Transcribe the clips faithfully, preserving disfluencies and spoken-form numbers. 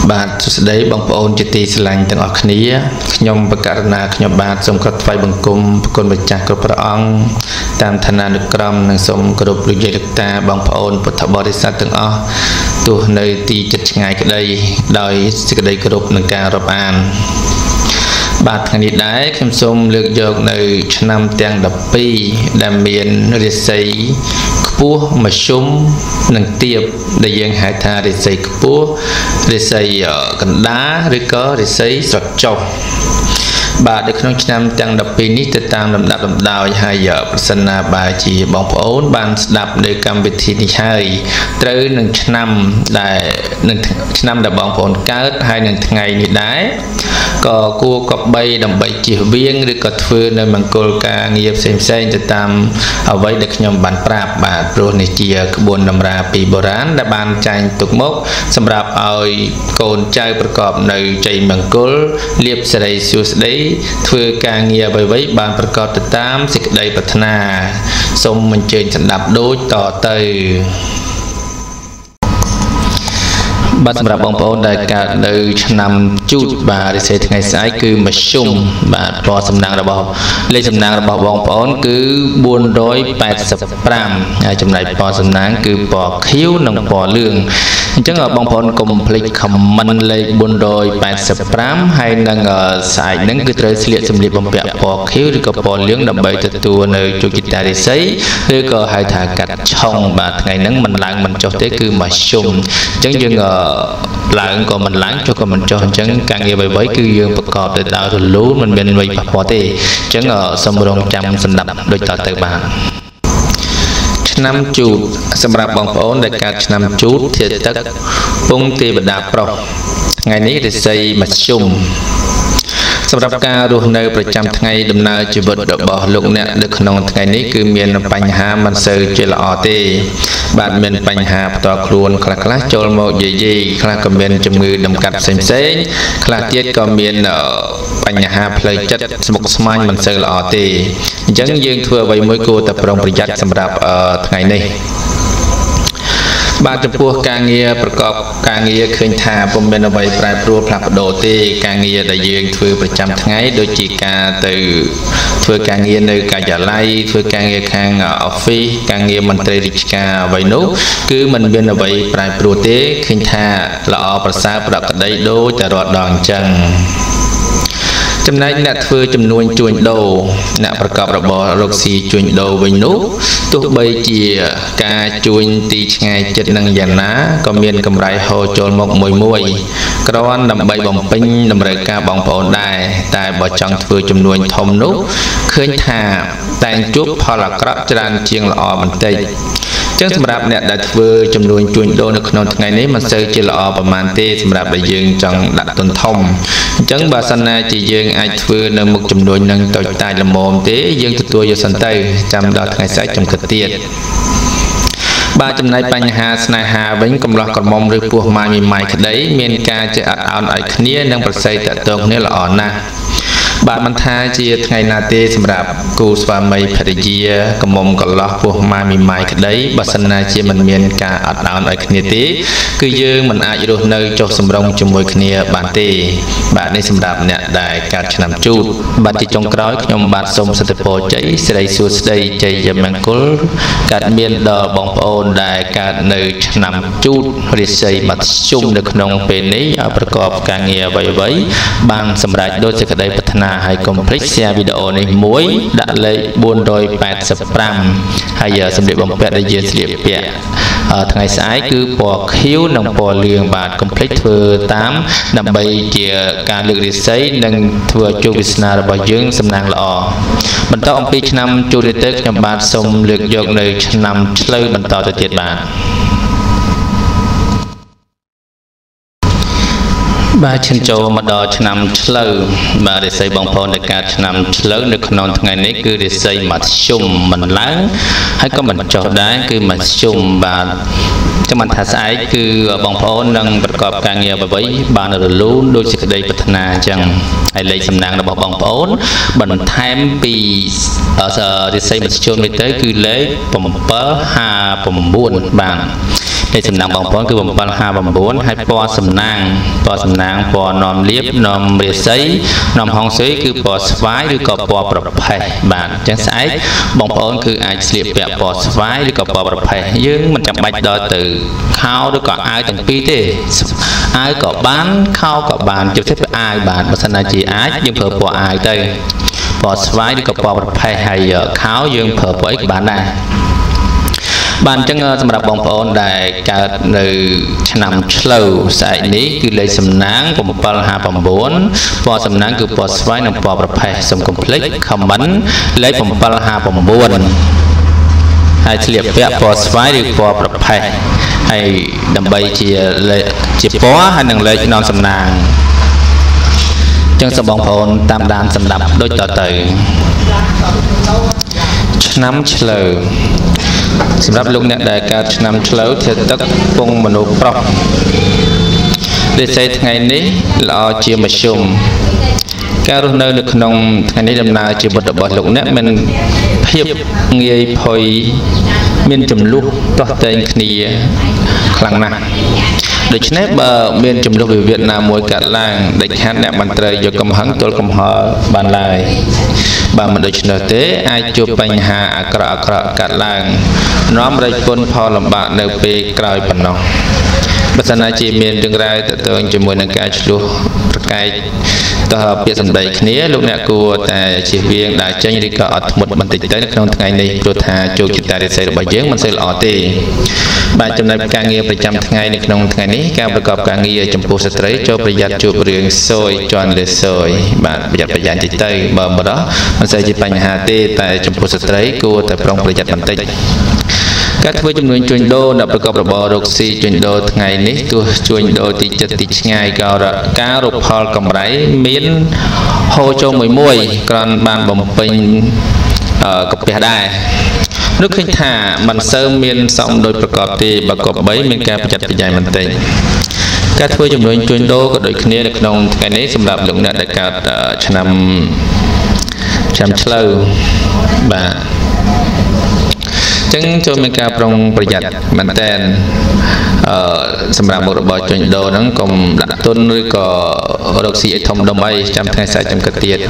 បាទសួស្តីបងប្អូនជាទីស្រឡាញ់ទាំងអស់គ្នាខ្ញុំបកករណាខ្ញុំបាទសូមគោរពថ្វាយបង្គំប្រគុណម្ចាស់គ្រប់ព្រះអង្គតាមឋានានុក្រមនិងសូមគោរពលោកយាយលោកតាបងប្អូនពុទ្ធបរិស័ទទាំងអស់ទោះនៅទីជិតឆ្ងាយក្តីដោយសេចក្តីគោរពនិងការរាប់អានបាទថ្ងៃនេះដែរខ្ញុំសូមលើកយកនៅឆ្នាំទាំងដប់ពីរដែលមានរាសីខ្ពស់មធ្យមនិងទាបដែលយើងហៅថារាសីខ្ពស់រាសីកណ្ដាលឬក៏រាសីស្រកចុះបាទនៅក្នុងឆ្នាំទាំងដប់ពីរនេះទៅតាមលំដាប់លំដោយហើយប្រសិនណាបើជាបងប្អូនបានស្ដាប់នៅកម្មវិធីនេះហើយត្រូវនឹងឆ្នាំដែលនឹងឆ្នាំដែលបងប្អូនកើតហើយនឹងថ្ងៃនេះដែរក៏គួរក៏បីដើម្បីជៀសវាងឬក៏ធ្វើនៅមង្គលការងារផ្សេងផ្សេងទៅតាមអ្វីដែលខ្ញុំបានប្រាប់បាទព្រោះនេះជាក្បួនតម្រាពីបុរាណដែលបានចែងទុកមកសម្រាប់ឲ្យកូនចៅប្រកបនៅជ័យមង្គលលាភសិរីសួស្តីធ្វើការងារអ្វីៗបានប្រកបទៅតាមសេចក្តីប្រាថ្នាសូមអញ្ជើញស្ដាប់ដូចតទៅបាទសម្រាប់បងប្អូនដែលកើតនៅឆ្នាំជូតបាទរិស័យថ្ងៃស្អែកគឺមធ្យមបាទពណ៌សំណាងរបស់លេខសំណាងរបស់បងប្អូនគឺបួនរយប៉ែតសិបប្រាំហើយចំណែកពណ៌សំណាងគឺពណ៌ខៀវនិងពណ៌លឿងអញ្ចឹងបងប្អូនកុំភ្លេចខមមិនលេខបួនរយប៉ែតសិបប្រាំហើយនឹងស្អែកហ្នឹងគឺត្រូវស្លៀកសម្លៀកបំពាក់ពណ៌ខៀវឬក៏ពណ៌លឿងដើម្បីទទួលនៅជោគជតារិស័យឬក៏ហៅថាកាត់ឆុងបាទថ្ងៃហ្នឹងមិនឡើងមិនចុះទេគឺមធ្យមអញ្ចឹងយើងឡើងក៏មិនឡើងចុះក៏មិនចុះអញ្ចឹងការងារអ្វីៗគឺយើងប្រកបទៅដោយរលូនមិនមានអ្វីប៉ះពាល់ទេអញ្ចឹងសូមរងចាំសម្ដាប់ដូចតទៅបាទឆ្នាំជូតសម្រាប់បងប្អូនដែលកើតឆ្នាំជូតធាតុទឹកពងទេវតាប្រុសថ្ងៃនេះរិស័យមធ្យមសម្រាប់ការរស់នៅប្រចាំថ្ងៃដំណើរជីវិតរបស់លោកអ្នកនៅក្នុងថ្ងៃនេះគឺមានបញ្ហាមិនសូវជាល្អទេបាទមានបញ្ហាផ្ទាល់ខ្លួនខ្លះខ្លះចូលមកយាយីខ្លះក៏មានជំងឺដំកាត់ផ្សេងផ្សេងខ្លះទៀតក៏មានបញ្ហាផ្លូវចិត្តស្មុគស្មាញមិនសូវល្អទេអញ្ចឹងយើងធ្វើអ្វីមួយគួរតែប្រុងប្រយ័ត្នសម្រាប់ថ្ងៃនេះបាទចំពោះការងារប្រកបការងារឃើញថាពុំមានអ្វីប្រែប្រួលផ្លាស់ប្ដូរទេការងារដែលយើងធ្វើប្រចាំថ្ងៃដូចជាការទៅធ្វើការងារនៅការិយាល័យធ្វើការងារខាង office ការងារមន្ត្រីរាជការអ្វីនោះគឺមិនមានអ្វីប្រែប្រួលទេឃើញថាល្អប្រសើរប្រកក្តីដូចតែរាល់ដងអញ្ចឹងចំណែកអ្នកធ្វើចំនួនជួញដូរអ្នកប្រកបរបររកស៊ីជួញដូរវិញនោះទោះបីជាការជួញទីឆ្ងាយចិត្តនឹងយ៉ាងណាក៏មានកម្រៃហូរចូលមកមួយមួយគ្រាន់ដើម្បីបំពេញតម្រូវការបងប្អូនដែរតែបើចង់ធ្វើចំនួនធំនោះឃើញថាតែងជួបផលអាក្រក់ច្រើនជាងល្អបន្តិចចឹងសម្រាប់អ្នកដែលធ្វើចំនួនជួញដូរនៅក្នុងថ្ងៃនេះមិនសូវជាល្អប្រហែលទេសម្រាប់ដែលយើងចង់ដាក់ទុនធំអញ្ចឹងបើសិនណាជាយើងអាចធ្វើនៅមុខចំនួននឹងតូចតាចល្មមទេយើងទទួលយកសិនទៅចាំដល់ថ្ងៃស្អែកចំគិតទៀតបាទចំណែកបញ្ហាស្នេហាវិញកំឡោះក្រមុំឬពោះម៉ាយមីម៉ាយក្តីមានការចេះអត់ឱនឲ្យគ្នានិងប្រស័យតាក់ទងគ្នាល្អណាស់បាទមិនថាជាថ្ងៃណាទេសម្រាប់គូស្វាមីភរិយាកមុំកន្លោះពោះម៉ាមីម៉ាយក្តីបើសិនណាជាមិនមានការអត់ឱនឲ្យគ្នាទេគឺយើងមិនអាចរស់នៅចុះសម្រុងជាមួយគ្នាបានទេបាទនេះសម្រាប់អ្នកដែលកើតឆ្នាំជូតបាទជាចុងក្រោយខ្ញុំបាទសូមសិទ្ធិពរជ័យសិរីសួស្តីជ័យមង្គលកើតមានដល់បងប្អូនដែលកើតនៅឆ្នាំជូតរាសីមធ្យមនៅក្នុងពេលនេះឲ្យប្រកបការងារអ្វីៗបានសម្រេចដោយសេចក្តីប្រាថ្នាហើយកុំភ្លេច share វីដេអូនេះមួយដាក់លេខបួនរយប៉ែតសិបប្រាំហើយសម្លៀកបំពាក់ដែលយើងស្លៀកពាក់ថ្ងៃស្អែកគឺពណ៌ខៀវនិងពណ៌លឿងបាទកុំភ្លេចធ្វើតាមដើម្បីជាការលើករាសីនិងធ្វើជោគវាសនារបស់យើងសំណាងល្អបន្តអំពីឆ្នាំជូតទៅខ្ញុំបាទសូមលើកយកនៅឆ្នាំឆ្លូវបន្តទៅទៀតបាទបាទឈានចូលមកដល់ឆ្នាំឆ្លូវបាទរាសីបងប្អូនដែលកើតឆ្នាំឆ្លូវនៅក្នុងថ្ងៃនេះគឺរាសីមធ្យមមិនឡើងហើយក៏មិនចុះដែរគឺមធ្យមបាទចាំមិនថាស្អែកគឺបងប្អូននឹងប្រកបការងារអ្វីៗបានរលូនដោយសេចក្តីប្រាថ្នាអញ្ចឹងហើយលេខសំណាងរបស់បងប្អូនបន្ថែមពីរាសីមធ្យមនេះទៅគឺលេខbảy ห้า ៩បាទលេខសំណាងបងប្អូនគឺbảyห้าchínហើយពណ៌សំណាងពណ៌សំណាងពណ៌នាំលៀបនាំរាសីនាំហងស៊ុយគឺពណ៌ស្វាយឬក៏ពណ៌ប្រផេះបាទអញ្ចឹងស្អែកបងប្អូនគឺអាចស្លៀកពាក់ពណ៌ស្វាយឬក៏ពណ៌ប្រផេះយើងមិនចាំបាច់ដល់ទៅខោឬក៏អាវទាំងពីរទេអាវក៏បានខោក៏បានជិះទៅអាវបានបើសិនណាជាអាចយើងប្រើពណ៌អាវទៅពណ៌ស្វាយឬក៏ពណ៌ប្រផេះហើយខោយើងប្រើពណ៌អីក៏បានដែរបានអញ្ចឹងសម្រាប់បងប្អូនដែលកើតនៅឆ្នាំឆ្លូវស្អែកនេះគឺលេខសំណាងbảyห้าchínពណ៌សំណាងគឺពណ៌ស្វាយនិងពណ៌ប្រផេះសូមកុំភ្លេច comment លេខbảyห้าchínហើយឆ្លៀកពាក់ពណ៌ស្វាយឬពណ៌ប្រផេះហើយដើម្បីជាលេខជាពណ៌ហើយនឹងលេខនាំសំណាងអញ្ចឹងសូមបងប្អូនតាមដានសម្ដាប់ដូចតទៅឆ្នាំឆ្លូវសម្រាប់លោកអ្នកដែលកើតឆ្នាំឆ្លូវធាតុទឹកពងមនុស្សប្រុសរាសីថ្ងៃនេះល្អជាមធ្យមការរស់នៅនៅក្នុងថ្ងៃនេះដំណើរជីវិតរបស់លោកអ្នកមានភាពងាយភ័យមានចំនួនទាស់តែងគ្នាខ្លាំងណាស់ដូច្នេះបើមានចំនួនវិវាទណាមួយកើតឡើងដាច់ខាតអ្នកមិនត្រូវយកកំហឹងទល់កំហល់បានឡើយបើមិនដូច្នោះទេអាចជួបបញ្ហាអាក្រក់អាក្រក់កើតឡើងនាំរៃគុណផលលំបាកនៅពេលក្រោយប៉ុណ្ណោះបើសិនណាជាមានរឿងរ៉ាវទាក់ទងជាមួយនឹងការឆ្លោះប្រកែកតើពាក្យសម្ដីគ្នាលោកអ្នកគួរតែជៀសវាងដើរចេញឬក៏អត់ធ្មត់បន្តិចទៅក្នុងថ្ងៃនេះព្រោះថាជោគជតារាសីរបស់យើងមិនសូវល្អទេបាទចំណែកការងារប្រចាំថ្ងៃនៅក្នុងថ្ងៃនេះការប្រកបការងារចំពោះស្ត្រីចូលប្រយ័ត្នជួបរឿងសូយជន់លេសូយបាទប្រយ័ត្នប្រយែងតិចទៅបើមិនដោះមិនសូវជាបញ្ហាទេតែចំពោះស្ត្រីគួរតែប្រុងប្រយ័ត្នបន្តិចការធ្វើចំនួនជួញដូរដែលប្រកបរបររកស៊ីជួញដូរថ្ងៃនេះទោះជួញដូរទីចិត្តទីឆ្ងាយក៏ការរកផលកម្រៃមានហូរចូលមួយមួយគ្រាន់បានបំពេញកាពះដែរនោះឃើញថាមិនសូវមានសមដោយប្រកបទេបើក៏បីមានការប្រយ័ត្នប្រយែងបន្តិចការធ្វើចំនួនជួញដូរក៏ដូចគ្នានៅក្នុងថ្ងៃនេះសម្រាប់លោកអ្នកដែលកើតឆ្នាំឆ្នាំឆ្លូវបាទចឹងចូលមានការប្រុងប្រយ័ត្នមែនតើអឺសម្រាប់មុខរបរជួញដូរហ្នឹងកុំដាក់ទុនឬក៏រកស៊ីឲ្យធំដុំអីចាំថ្ងៃស្អែកចាំគិតទៀត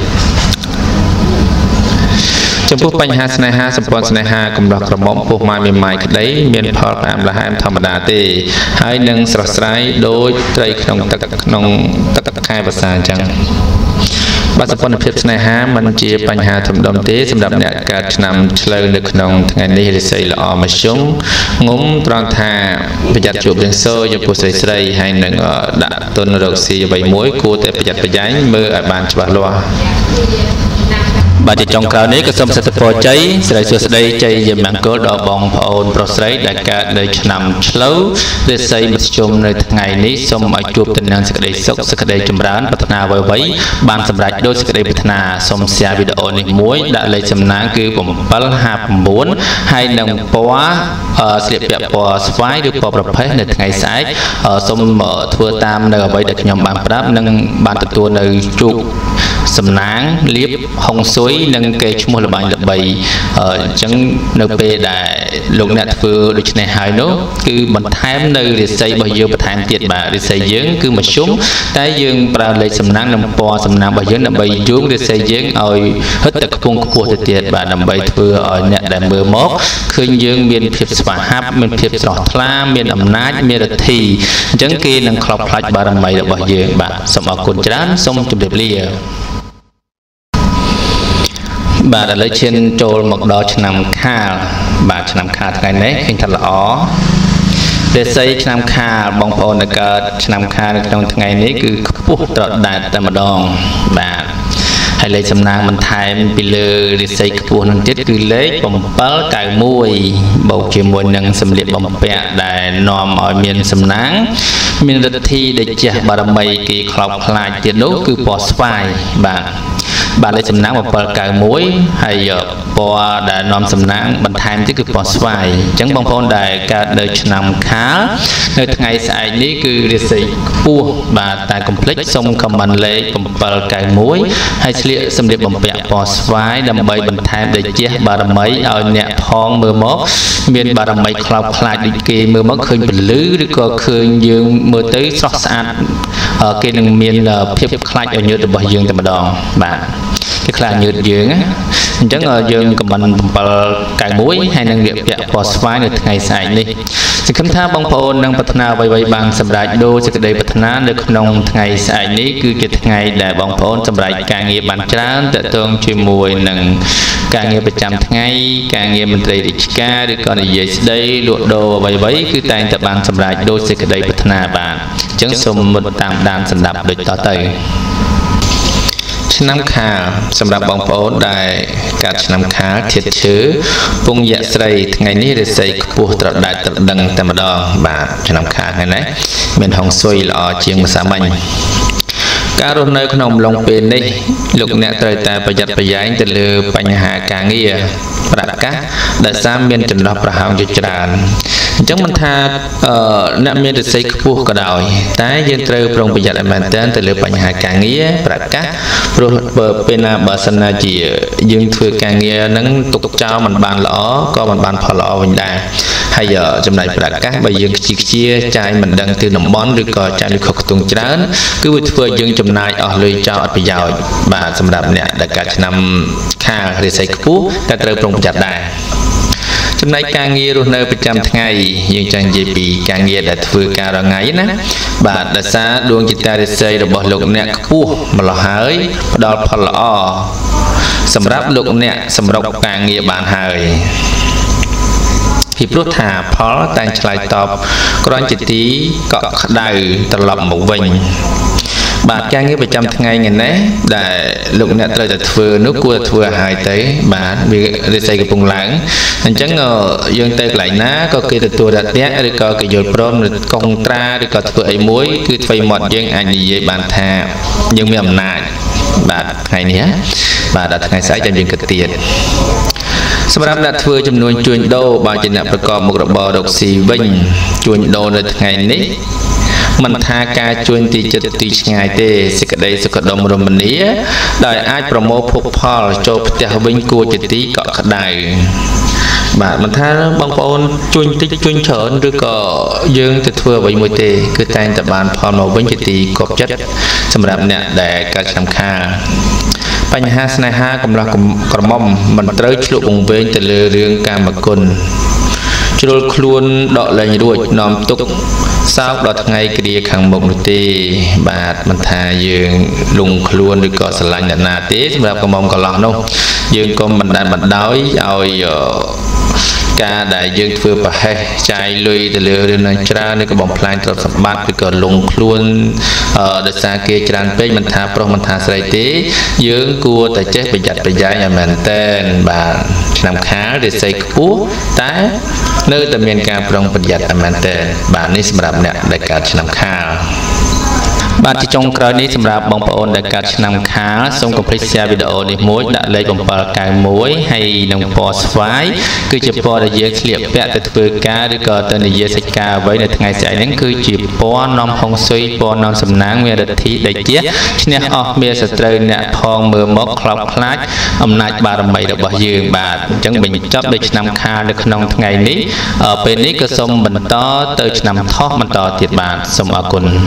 ចំពោះបញ្ហាស្នេហាសម្ព័ន្ធស្នេហាកំឡោះក្រមុំពោះម៉ាយមេម៉ាយក្តីមានផលផ្អាមលហែមធម្មតាទេហើយនឹងស្រស់ស្រាយដូចត្រីក្នុងទឹកក្នុងទឹកខែវស្សាអញ្ចឹងបាទសម្ព័ន្ធភាពស្នេហាមិនជាបញ្ហាធំដុំទេសម្រាប់អ្នកកើតឆ្នាំឆ្លូវនៅក្នុងថ្ងៃនេះរាសីល្អមធ្យមងុំត្រង់ថាប្រយ័ត្នជួបរឿងសូរចំពោះស្រីស្រីហើយនឹងដាក់ទុនរកស៊ីអ្វីមួយគួរតែប្រយ័ត្នប្រយែងមើលឲ្យបានច្បាស់លាស់បាទជាចុងក្រោយនេះក៏សូមសិទ្ធិពរជ័យសិរីសួស្តីជ័យយាមង្គលដល់បងប្អូនប្រុសស្រីដែលកើតនៅឆ្នាំឆ្លូវរាសីមធ្យមនៅថ្ងៃនេះសូមឲ្យជួបតែនឹងសេចក្តីសុខសេចក្តីចម្រើនប្រាថ្នាអ្វីៗបានសម្រេចដោយសេចក្តីប្រាថ្នាសូម share វីដេអូនេះមួយដាក់លេខសំណាងគឺbảyห้าchínហើយនឹងពណ៌ស្លៀកពាក់ពណ៌ស្វាយឬពណ៌ប្រផេះនៅថ្ងៃស្អែកសូមធ្វើតាមនៅអ្វីដែលខ្ញុំបានប្រាប់និងបានទទួលនៅជោគសំណាងលៀបហុងស៊ុយនិងគេឈ្មោះល្បាញល្បីអញ្ចឹងនៅពេលដែលលោកអ្នកធ្វើដូច្នេះហើយនោះគឺបន្ថែមនៅរាសីរបស់យើងបន្ថែមទៀតបាទរាសីយើងគឺមធ្យមតែយើងប្រើលេខសំណាងនិងពណ៌សំណាងរបស់យើងដើម្បីយោងរាសីយើងឲ្យហិតតែខ្ពង់ខ្ពស់ទៅទៀតបាទដើម្បីធ្វើឲ្យអ្នកដែលមើលមកឃើញយើងមានភាពស្វាហាប់មានភាពស្រស់ថ្លាមានអំណាចមានឫទ្ធិអញ្ចឹងគេនឹងខ្លោបខ្លាចបារមីរបស់យើងបាទសូមអរគុណច្រើនសូមជម្រាបលាបាទឥឡូវឈានចូលមកដល់ឆ្នាំខាលបាទឆ្នាំខាលថ្ងៃនេះឃើញថាល្អរាសីឆ្នាំខាលបងប្អូនដែលកើតឆ្នាំខាលនៅក្នុងថ្ងៃនេះគឺខ្ពស់ត្រដែតតែម្ដងបាទហើយលេខសំណាងបន្ថែមពីលើរាសីខ្ពស់នឹងទៀតគឺលេខbảy九mộtបូកជាមួយនឹងសម្លៀកបំពាក់ដែលនាំឲ្យមានសំណាងមានឫទ្ធិដែលជះបារមីគេខ្លោបខ្លាចទៀតនោះគឺពណ៌ស្វាយបាទបាទលេខសំណាងbảy九mộtហើយពណ៌ដែលនាំសំណាងបន្ថែមទៀតគឺពណ៌ស្វាយអញ្ចឹងបងប្អូនដែលកើតនៅឆ្នាំខាលនៅថ្ងៃស្អែកនេះគឺរាសីពោះបាទតែកុំភ្លេចសូមខមមិនលេខbảyកៅមួយហើយឆ្លៀកសម្លៀកបំពាក់ពណ៌ស្វាយដើម្បីបន្ថែមដូចជាបារមីឲ្យអ្នកផងមើលមកមានបារមីខ្លោបខ្លាចដូចគេមើលមកឃើញពលឺឬក៏ឃើញយើងមើលទៅស្រស់ស្អាតគេនឹងមានភាពខ្លាចឲ្យញើសរបស់យើងតែម្ដងបាទគេខ្លាចញើសយើងណាអញ្ចឹងយើងខមមិនbảyកៅមួយហើយនឹងពាក់ពណ៌ស្វាយនៅថ្ងៃស្អែកនេះសង្ឃឹមថាបងប្អូននឹងប្រាថ្នាអ្វីៗបានសម្រេចដោយសេចក្តីប្រាថ្នានៅក្នុងថ្ងៃស្អែកនេះគឺជាថ្ងៃដែលបងប្អូនសម្រេចការងារបានច្រើនទាក់ទងជាមួយនឹងការងារប្រចាំថ្ងៃការងារមន្ត្រីរាជការឬក៏និយាយស្ដីលក់ដូរអ្វីៗគឺតែងតែបានសម្រេចដោយសេចក្តីប្រាថ្នាបានអញ្ចឹងសូមមុតតាមដានស្ដាប់ដូចតទៅឆ្នាំខាលសម្រាប់បងប្អូនដែលកាត់ឆ្នាំខាលធាតុឈើពងយៈស្រីថ្ងៃនេះរាសីខ្ពស់ត្រដែតត្រដឹងតែម្ដងបាទឆ្នាំខាលហ្នឹងណាមានហុងស៊ុយល្អជាងម្សាមិញការរស់នៅក្នុងអំឡុងពេលនេះលោកអ្នកត្រូវតែប្រយ័ត្នប្រយែងទៅលើបញ្ហាការងារប្រកាសដែលសារមានចន្លោះប្រហោងជាច្រើនអញ្ចឹងមិនថាអ្នកមានរាសីខ្ពស់ក៏ដោយតែយើងត្រូវប្រុងប្រយ័ត្នឲ្យមែនទែនទៅលើបញ្ហាការងារប្រកាសព្រោះពេលណាបើសិនណាជាយើងធ្វើការងារហ្នឹងទុកចោលមិនបានល្អក៏មិនបានផលល្អវិញដែរហើយចំណែកប្រកាសបើយើងខ្ជិះខ្ជាចាយមិនដឹងទៅតំបន់ឬក៏ចាយលុយខុសខ្ទង់ច្រើនគឺវាធ្វើយើងចំណាយអស់លុយចោលអត់ប្រយោជន៍បាទសម្រាប់អ្នកដែលកាត់ឆ្នាំខាលរាសីខ្ពស់តែត្រូវប្រុងប្រយ័ត្នដែរចំណែកការងាររស់នៅប្រចាំថ្ងៃយើងចង់និយាយពីការងារដែលធ្វើការរងៃណាបាទដោយសារដួងចិត្តរាសីរបស់លោកអ្នកខ្ពស់ម្ល៉េះហើយផ្ដល់ផលល្អសម្រាប់លោកអ្នកសម្រុកការងារបានហើយពីព្រោះថាផលតែងឆ្លើយតបគ្រាន់ជាទីកក់ក្ដៅត្រឡប់មកវិញបាទការងារប្រចាំថ្ងៃថ្ងៃនេះដែលលោកអ្នកត្រូវតែធ្វើនោះគួរធ្វើឲ្យទៅបាទវារាសីកំពុងឡើងអញ្ចឹងយើងទៅកន្លែងណាក៏គេទទួលរយៈឬក៏គេយល់ព្រមកុងត្រាឬក៏ធ្វើអីមួយគឺធ្វើមាត់យើងអាចនិយាយបានថាយើងមានអំណាចបាទថ្ងៃនេះបាទដល់ថ្ងៃស្អែកចាំយើងគិតទៀតសម្រាប់អ្នកធ្វើចំនួនជួញដូរបើជាអ្នកប្រកបមុខរបររកស៊ីវិញជួញដូរនៅថ្ងៃនេះមិនថាការជួញទីចិត្តទីឆ្ងាយទេសេចក្តីសុខដុមរមនាដោយអាចប្រមូលភោគផលចូលផ្ទះវិញគួរជាទីកក់ក្ដៅបាទមិនថាបងប្អូនជួញតិចជួញច្រើនឬក៏យើងទៅធ្វើអ្វីមួយទេគឺតែងតែបានផលមកវិញជាទីគប់ចិត្តសម្រាប់អ្នកដែលកាត់ឆ្នាំខាលបញ្ហាស្នេហាកំឡោះក្រមុំមិនត្រូវឆ្លុះវង្វេងទៅលើរឿងកាមគុណជ្រុលខ្លួនដកលែងរួចនាំទុកសោកដល់ថ្ងៃគ្រាខាងមុខនោះទេបាទមិនថាយើងលងខ្លួនឬក៏ស្រឡាញ់អ្នកណាទេសម្រាប់កំមុំកន្លោះនោះយើងកុំបណ្តែតបណ្ដោយឲ្យការដែលយើងធ្វើប្រហែសចាយលុយទៅលើរឿងនឹងច្រើនឬក៏បំផ្លាញទ្រព្យសម្បត្តិឬក៏លងខ្លួនដោយសារគេច្រើនពេកមិនថាប្រុសមិនថាស្រីទេយើងគួរតែចេះប្រយ័ត្នប្រយែងឲ្យមែនតែនបាទឆ្នាំខាលរាសីខ្ពស់តែនៅតែមានការប្រុងប្រយ័ត្នឲ្យមែនតែនបាទនេះសម្រាប់អ្នកដែលកើតឆ្នាំខាលបាទជាចុងក្រោយនេះសម្រាប់បងប្អូនដែលកាត់ឆ្នាំខាលសូមកុំភ្លេច share វីដេអូនេះមួយដាក់លេខbảyកៅមួយហើយនឹងពណ៌ស្វាយគឺជាពណ៌ដែលយើងឆ្លៀកពាក់ទៅធ្វើការឬក៏ទៅនិយាយសេចក្ដីអ្វីនៅថ្ងៃស្អែកហ្នឹងគឺជាពណ៌នាំហុងស៊ុយពណ៌នាំសំណាងមានរិទ្ធិដេជះឈ្នះអស់មានសត្រូវអ្នកផងមើលមកខ្លោបខ្លាចអំណាចបារមីរបស់យើងបាទអញ្ចឹងបញ្ចប់ដោយឆ្នាំខាលនៅក្នុងថ្ងៃនេះពេលនេះក៏សូមបន្តទៅឆ្នាំថោះបន្តទៀតបាទសូមអរគុណ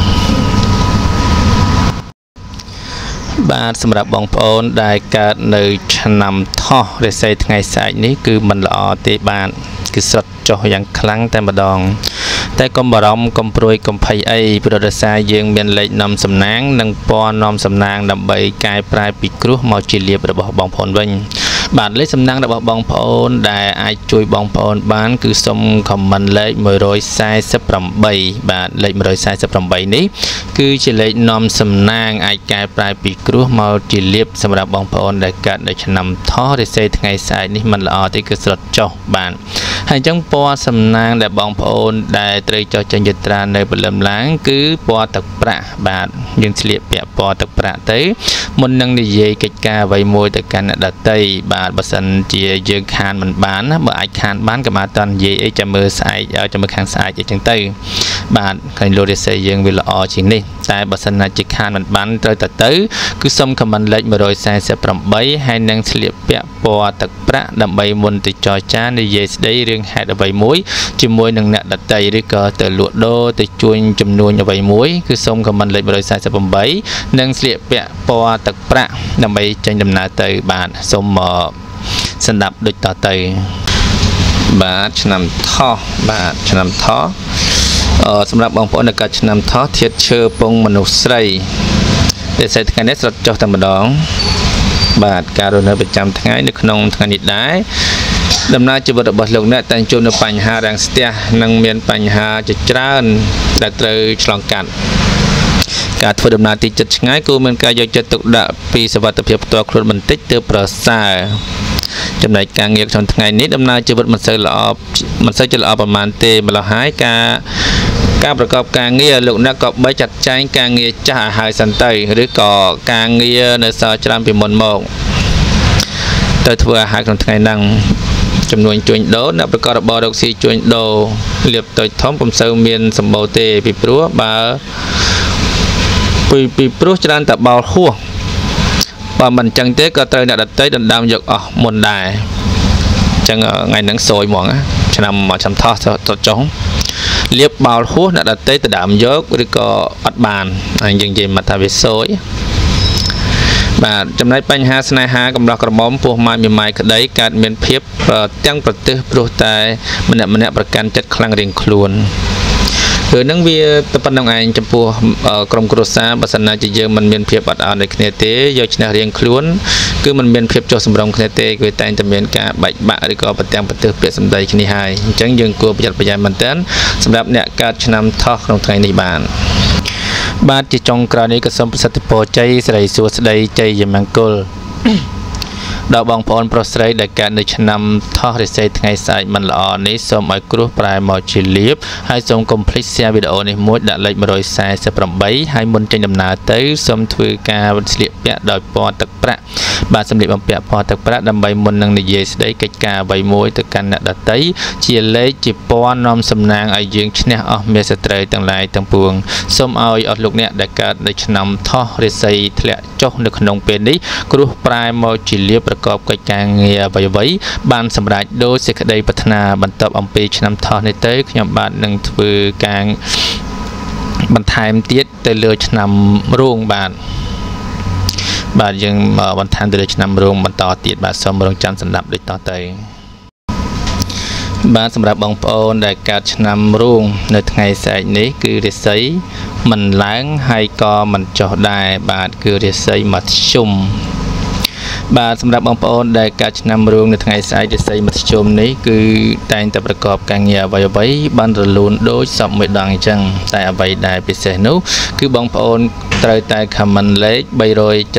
បាទសម្រាប់បងប្អូនដែលកើតនៅឆ្នាំថោះរាសីថ្ងៃស្អែកនេះគឺមិនល្អទេបាទគឺស្រុតចុះយ៉ាងខ្លាំងតែម្ដងតែកុំបារម្ភកុំព្រួយកុំភ័យអីព្រោះរសារយើងមានលេខនាំសំណាងនិងពណ៌នាំសំណាងដើម្បីកែប្រែពីគ្រោះមកជាលាភរបស់បងប្អូនវិញបាទលេខសំណាងរបស់បងប្អូនដែលអាចជួយបងប្អូនបានគឺសូមខមមិនលេខមួយរយសែសិបប្រាំបីបាទលេខមួយរយសែសិបប្រាំបីនេះគឺជាលេខនាំសំណាងអាចកែប្រែពីគ្រោះមកជាលាភសម្រាប់បងប្អូនដែលកើតនៅឆ្នាំថោះរាសីថ្ងៃស្អែកនេះមិនល្អទេគឺស្រុតចុះបាទហើយចឹងពណ៌សំណាងដែលបងប្អូនដែលត្រូវចោះចេញយត្រានៅព្រលឹមឡើងគឺពណ៌ទឹកប្រាក់បាទយើងស្លៀកពាក់ពណ៌ទឹកប្រាក់ទៅមុននឹងនិយាយកិច្ចការអ្វីមួយទៅកាន់អ្នកដទៃបាទបើសិនជាយើងខានមិនបានណាបើអាចខានបានក៏មកតនិយាយអីចាំមើលស្អែកចាំមើលខាងស្អែកអីចឹងទៅបាទឃើញលោករាសីយើងវាល្អជាងនេះតែបើសិនណាជាខានមិនបានត្រូវតែទៅគឺសុំខមមិនលេខmột bốn támហើយនឹងស្លៀកពាក់ពណ៌ទឹកប្រាក់ដើម្បីមុនទៅចរចានិយាយស្ដីរឿងហេតុអ្វីមួយជាមួយនឹងអ្នកដទៃឬក៏ទៅលក់ដូរទៅជួញចំនួនអ្វីមួយគឺសុំខមមិនលេខmột bốn támនិងស្លៀកពាក់ពណ៌ទឹកប្រាក់ដើម្បីចេញដំណើរទៅបាទសូមស្ដាប់ដូចតទៅបាទឆ្នាំថោះបាទឆ្នាំថោះអឺសម្រាប់បងប្អូនដែលកើតឆ្នាំថោះធាតុឈើពងមនុស្សស្រីដែលសេថ្ងៃនេះស្រុតចុះតែម្ដងបាទការរស់នៅប្រចាំថ្ងៃនៅក្នុងថ្ងៃនេះដែរដំណើរជីវិតរបស់លោកអ្នកតែងជួបនៅបញ្ហារាំងស្ទះនិងមានបញ្ហាជាច្រើនដែលត្រូវឆ្លងកាត់ការធ្វើដំណើរទីជិតឆ្ងាយគួរមានការយកចិត្តទុកដាក់ពីសុវត្ថិភាពផ្ទាល់ខ្លួនបន្តិចទើបប្រសើរចំណែកការងារក្នុងថ្ងៃនេះដំណើរជីវិតមិនសូវល្អមិនសូវជាល្អប្រហែលទេម្ល៉េះហើយការការប្រកបការងារលោកអ្នកក៏បីចាត់ចែងការងារចាស់ឲ្យហើយសិនទៅឬក៏ការងារនៅសល់ច្រើនពីមុនមកទៅធ្វើឲ្យហើយក្នុងថ្ងៃហ្នឹងចំនួនជួញដូរអ្នកប្រកបរបររកស៊ីជួញដូរលៀបតូចធំពុំសូវមានសម្បូរទេពីព្រោះបើពីពីព្រោះច្រើនតែបោលហួសបើមិនអញ្ចឹងទេក៏ត្រូវអ្នកដតីដណ្ដើមយកអស់មុនដែរអញ្ចឹងថ្ងៃហ្នឹងសួយហ្មងឆ្នាំឆ្នាំថោះទៅចុះលៀបបោលហួសអ្នកដតីដណ្ដើមយកឬក៏អត់បានហើយយើងនិយាយមកថាវាសួយបាទចំណែកបញ្ហាស្នេហាកំឡោះក្រមុំពោះម៉ាយមីម៉ាយក្តីកើតមានភាពទាំងប្រទេសព្រោះតែម្នាក់ម្នាក់ប្រកាន់ចិត្តខ្លាំងរៀងខ្លួនគឺនឹងវាទៅប៉ុណ្្នឹងឯងចំពោះក្រុមគ្រួសារបើសិនណាជាយើងមិនមានភាពអត់ឱនដូចគ្នាទេយកឈ្នះរៀងខ្លួនគឺមិនមានភាពចុះសម្រុងគ្នាទេគឺតែងតែមានការបែកបាក់ឬក៏ប្រទាំងប្រទើសពាក្យសម្ដីគ្នាហើយអញ្ចឹងយើងគួរប្រយ័ត្នប្រយែងមែនទែនសម្រាប់អ្នកកើតឆ្នាំថោះក្នុងថ្ងៃនេះបានបាទជាចុងក្រោយនេះក៏សូមប្រសិទ្ធពរជ័យសិរីសួស្តីជ័យមង្គលដល់បងប្អូនប្រុសស្រីដែលកើតនៅឆ្នាំថោះរិស័យថ្ងៃស្អែកមិនល្អនេះសូមឲ្យគ្រោះប្រែមកជាលៀបហើយសូមកុំភ្លេច share វីដេអូនេះមួយដាក់លេខmột bốn támហើយមុនចេញដំណើរទៅសូមធ្វើការស្លៀកពាក់ដោយពណ៌ទឹកប្រាក់បាទសម្លៀកបំពាក់ពណ៌ទឹកប្រាក់ដើម្បីមុននឹងនិយាយស្ដីកិច្ចការអ្វីមួយទៅកាន់អ្នកដទៃជាលេខជាពណ៌នាំសំណាងឲ្យយើងឈ្នះអស់មេសត្រូវទាំងឡាយទាំងពួងសូមឲ្យអស់លោកអ្នកដែលកើតនៅឆ្នាំថោះរិស័យធ្លាក់ចុះនៅក្នុងពេលនេះគ្រោះប្រែមកជាលៀបប្រកបកិច្ចការងារអ្វីៗបានសម្រេចដោយសេចក្តីប្រាថ្នាបន្ទាប់អំពីឆ្នាំថោះនេះទៅខ្ញុំបាទនឹងធ្វើការបន្ថែមទៀតទៅលើឆ្នាំរួងបាទបាទយើងបន្ថែមទៅលើឆ្នាំរួងបន្តទៀតបាទសូមរងចាំស្ដាប់ដូចតទៅបាទសម្រាប់បងប្អូនដែលកើតឆ្នាំរួងនៅថ្ងៃស្អែកនេះគឺរាសីមិនឡើងហើយក៏មិនចុះដែរបាទគឺរាសីមធ្យមបាទសម្រាប់បងប្អូនដែលកើតឆ្នាំរួងនៅថ្ងៃស្អែករាសីមធ្យមនេះគឺតែងតែប្រកបការងារអ្វីអ្វីបានរលូនដូចសពមួយដងអញ្ចឹងតែអ្វីដែលពិសេសនោះគឺបងប្អូនត្រូវតែ comment លេខ374អឺ734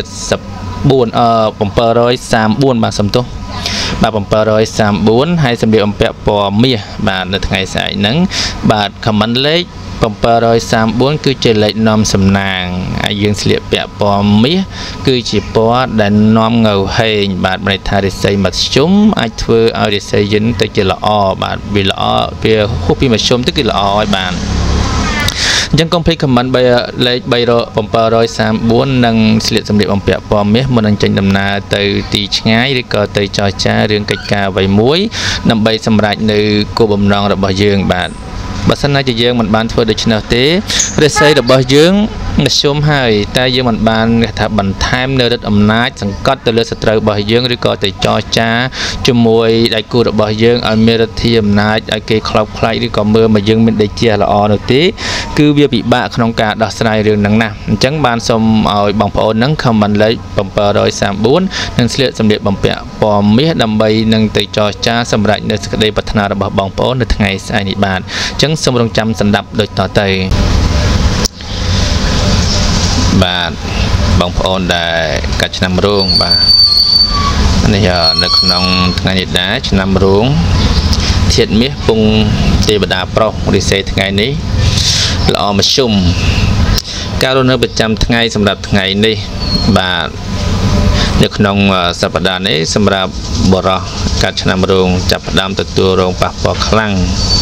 បាទសំទោសបាទ734ហើយសម្លៀកបំពាក់ពណ៌មាសបាទនៅថ្ងៃស្អែកហ្នឹងបាទ comment លេខ734គឺជាលេខនាំសំណាងហើយយើងស្លៀកពាក់ពណ៌មាសគឺជាពណ៌ដែលនាំងើហេងបាទមានន័យថារាសីមធ្យមអាចធ្វើឲ្យរាសីយើងទៅជាល្អបាទវាល្អវាហួសពីមធ្យមទៅគឺល្អហើយបាទអញ្ចឹងកុំភ្លេច comment លេខ734និងស្លៀកសម្លៀកបំពាក់ពណ៌មាសមុននឹងចេញដំណើរទៅទីឆ្ងាយឬក៏ទៅចរចារឿងកិច្ចការអ្វីមួយដើម្បីសម្រេចនៅគោលបំណងរបស់យើងបាទបើសិនណាជាយើងមិនបានធ្វើដូច្នេះទេរាសីរបស់យើងមធ្យមហើយតែយើងមិនបានថាបន្ថែមនៅរិទ្ធអំណាចសង្កត់ទៅលើសត្រូវរបស់យើងឬក៏ទៅចរចាជាមួយដៃគូរបស់យើងឲ្យមានរិទ្ធិអំណាចឲ្យគេខ្លោបខ្លាចឬក៏មើលមកយើងមានដេកជាល្អនោះទេគឺវាពិបាកក្នុងការដោះស្រាយរឿងហ្នឹងណាស់អញ្ចឹងបានសូមឲ្យបងប្អូនហ្នឹង comment លេខ734និងស្លៀកសម្លៀកបំពាក់ពណ៌មាសដើម្បីនឹងទៅចរចាសម្រាប់នៅសេចក្តីប្រាថ្នារបស់បងប្អូននៅថ្ងៃស្អែកនេះបាទអញ្ចឹងសូមរងចាំស្ដាប់ដូចតទៅបាទបងប្អូនដែលកាត់ឆ្នាំរួងបាទនេះនៅក្នុងថ្ងៃនេះដែរឆ្នាំរួងធាតមាសពងទេវតាប្រុសរិស័យថ្ងៃនេះល្អមជ្ឈុំការរស់នៅប្រចាំថ្ងៃសម្រាប់ថ្ងៃនេះបាទនៅក្នុងសប្តាហ៍នេះសម្រាប់បរិះកាត់ឆ្នាំរោងចាប់ផ្ដើមទទួលរងប៉ះពាល់ខ្លាំង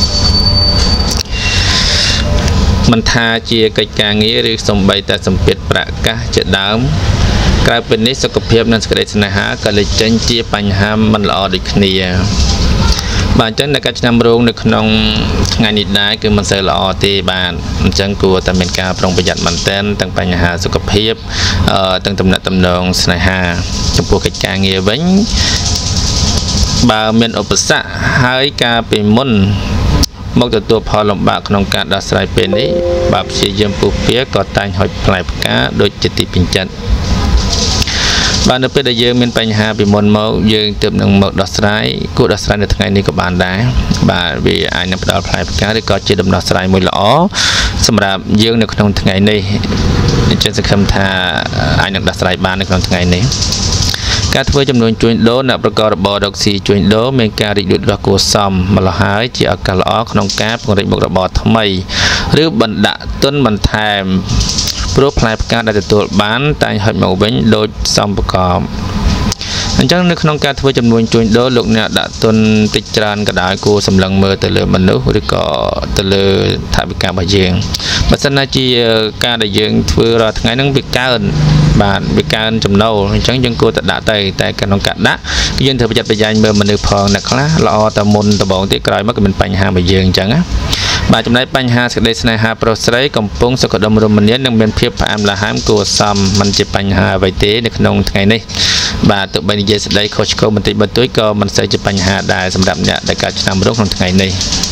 មិនថាជាកិច្ចការងារឬសំបីតែសម្ពាធប្រកាសជាដើមក្រៅពីនេះសុខភាពនិងសេចក្តីស្នេហាក៏លេចចេញជាបញ្ហាមិនល្អដូចគ្នាបាទអញ្ចឹងនៅកាច់ឆ្នាំរោងនៅក្នុងថ្ងៃនេះដែរគឺមិនសូវល្អទេបាទអញ្ចឹងគួរតែមានការប្រុងប្រយ័ត្នមែនទែនទាំងបញ្ហាសុខភាពអឺទាំងទំនាក់ទំនងស្នេហាចំពោះកិច្ចការងារវិញបើមានឧបសគ្គហើយការពីមុនមកទទួលផលលំបាកក្នុងការដោះស្រាយពេលនេះបើព្យាយាមពុះពៀក៏តែងហុចផ្លែផ្កាដូចជាទីពេញចិត្តបាទនៅពេលដែលយើងមានបញ្ហាពីមុនមកយើងទើបនឹងមកដោះស្រាយគួរដោះស្រាយនៅថ្ងៃនេះក៏បានដែរបាទវាអាចនឹងផ្ដល់ផ្លែផ្កាឬក៏ជាដំណោះស្រាយមួយល្អសម្រាប់យើងនៅក្នុងថ្ងៃនេះអញ្ចឹងសង្ឃឹមថាអាចនឹងដោះស្រាយបាននៅក្នុងថ្ងៃនេះការធ្វើចំនួនជួញដូរអ្នកប្រកបរបររកស៊ីជួញដូរមានការរីកលូតលាស់គួរសមម្ល៉េះហើយជាឱកាសល្អក្នុងការពង្រីកមុខរបរថ្មីឬបណ្ដាក់ទុនបន្ថែមព្រោះផ្លែផ្កាដែលទទួលបានតែងហុចមកវិញដូចសមប្រកបអញ្ចឹងនៅក្នុងការធ្វើចំនួនជួញដូរលោកអ្នកដាក់ទុនតិចច្រើនក៏ដោយគួរសម្លឹងមើលទៅលើមនុស្សឬក៏ទៅលើថវិការបស់យើងបើសិនណាជាការដែលយើងធ្វើរាល់ថ្ងៃហ្នឹងវាកើនបាទវាកើនចំណូលអញ្ចឹងយើងគួរតែដាក់ទៅតែក្នុងការដាក់យើងត្រូវប្រយ័ត្នប្រយែងមើលមនុស្សផងអ្នកខ្លះល្អតែមុនដំបូងទៀតក្រោយមកក៏មានបញ្ហាមួយយើងអញ្ចឹងណាបាទចំណែកបញ្ហាសេចក្តីស្នេហាប្រុសស្រីកំពុងសុខដុមរមនានិងមានភាពផ្អែមល្ហែមគួរសមមិនជាបញ្ហាអ្វីទេនៅក្នុងថ្ងៃនេះបាទទោះបីនិយាយស្ដីខុសឆ្គងបន្តិចបន្តួចក៏មិនសូវជាបញ្ហាដែរសម្រាប់អ្នកដែលកើតឆ្នាំរោងក្នុងថ្ងៃនេះ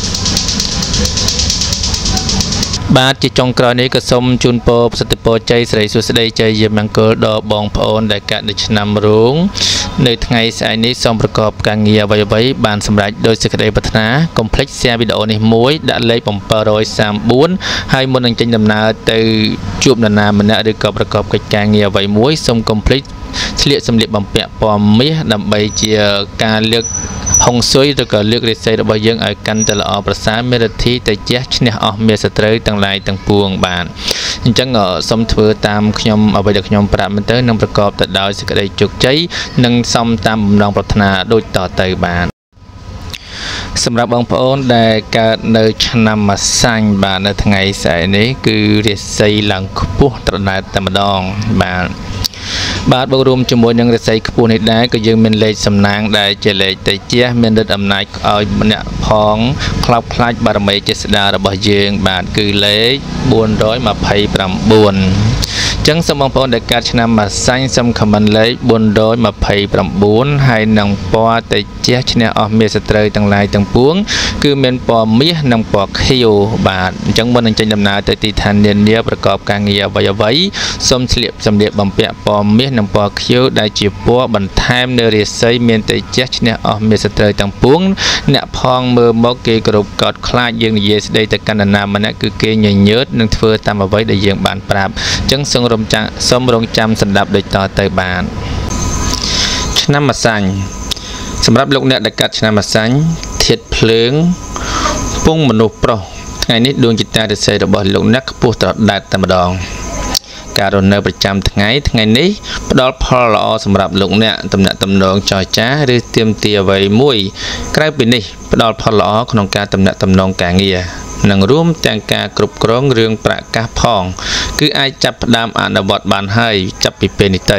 បាទជាចុងក្រោយនេះក៏សូមជូនពរប្រសិទ្ធពរជ័យសិរីសួស្តីជ័យយាមង្គលដល់បងប្អូនដែលកើតនៅឆ្នាំរោងនៅថ្ងៃស្អែកនេះសូមប្រកបការងារអ្វីៗបានសម្រេចដោយសេចក្តីប្រាថ្នាកុំភ្លេច share វីដេអូនេះមួយដាក់លេខbảy三bốnហើយមុននឹងចេញដំណើរទៅជួបនរណាម្នាក់ឬក៏ប្រកបកិច្ចការងារអ្វីមួយសូមកុំភ្លេចស្លៀកសម្លៀកបំពាក់ពណ៌មាសដើម្បីជាការលើកហុងស៊ុយឬក៏លើករាសីរបស់យើងឲ្យកាន់តែល្អប្រសើរមេរធីតែជះឈ្នះអស់មេសត្រូវទាំងឡាយទាំងពួងបាទអញ្ចឹងសូមធ្វើតាមខ្ញុំអ្វីដែលខ្ញុំប្រាប់មិនទៅនឹងប្រកបទៅដោយសេចក្តីជោគជ័យនិងសមតាមបំណងប្រាថ្នាដូចតទៅបាទសម្រាប់បងប្អូនដែលកើតនៅឆ្នាំម្សាញ់បាទនៅថ្ងៃស្អែកនេះគឺរាសីឡើងខ្ពស់ត្រដែតតែម្ដងបាទបាទបូករួមជាមួយនឹងរាសីខ្ពស់នេះដែរក៏យើងមានលេខសំណាងដែលជាលេខតេជះមានฤទ្ធិអំណាចឲ្យម្នាក់ផងខ្លោបខ្លាចបារមីចេស្តារបស់យើងបាទគឺលេខបួនរយម្ភៃប្រាំបួនចឹងសូមបងប្អូនដែលកើតឆ្នាំម្សាញ់សូមខមមិនលេខបួនរយម្ភៃប្រាំបួនហើយនឹងពណ៌តេជះឈ្នះអស់មេសត្រូវទាំងឡាយទាំងពួងគឺមានពណ៌មាសនិងពណ៌ខៀវបាទអញ្ចឹងមុននឹងចេញដំណើរទៅទីឋាននានាប្រកបការងារអ្វីអ្វីសូមស្លៀកសម្លៀកបំពាក់ពណ៌មាសនិងពណ៌ខៀវដែលជាពណ៌បន្ថែមនៅរាសីមានតេជះឈ្នះអស់មេសត្រូវទាំងពួងអ្នកផងមើលមកគេគោរពកោតខ្លាចយើងនិយាយស្ដីទៅកណ្ដាលណាម្នាក់គឺគេញញើតនឹងធ្វើតាមអ្វីដែលយើងបានប្រាប់អញ្ចឹងសូមរំចាំសូមរងចាំស្ដាប់ដូចតទៅបានឆ្នាំម្សាញ់សម្រាប់លោកអ្នកដែលកាត់ឆ្នាំម្សាញ់ធាតុភ្លើងពងមនុស្សប្រុសថ្ងៃនេះដួងចិត្តរាសីរបស់លោកអ្នកខ្ពស់ត្រដែតតែម្ដងការរស់នៅប្រចាំថ្ងៃថ្ងៃនេះផ្ដល់ផលល្អសម្រាប់លោកអ្នកទំនាក់ទំនងចរចាឬទាមទារអ្វីមួយក្រៅពីនេះផ្ដល់ផលល្អក្នុងការទំនាក់ទំនងការងារនិងរួមទាំងការគ្រប់គ្រងរឿងប្រកាសផងគឺអាចចាប់ផ្ដើមអនុវត្តបានហើយចាប់ពីពេលនេះទៅ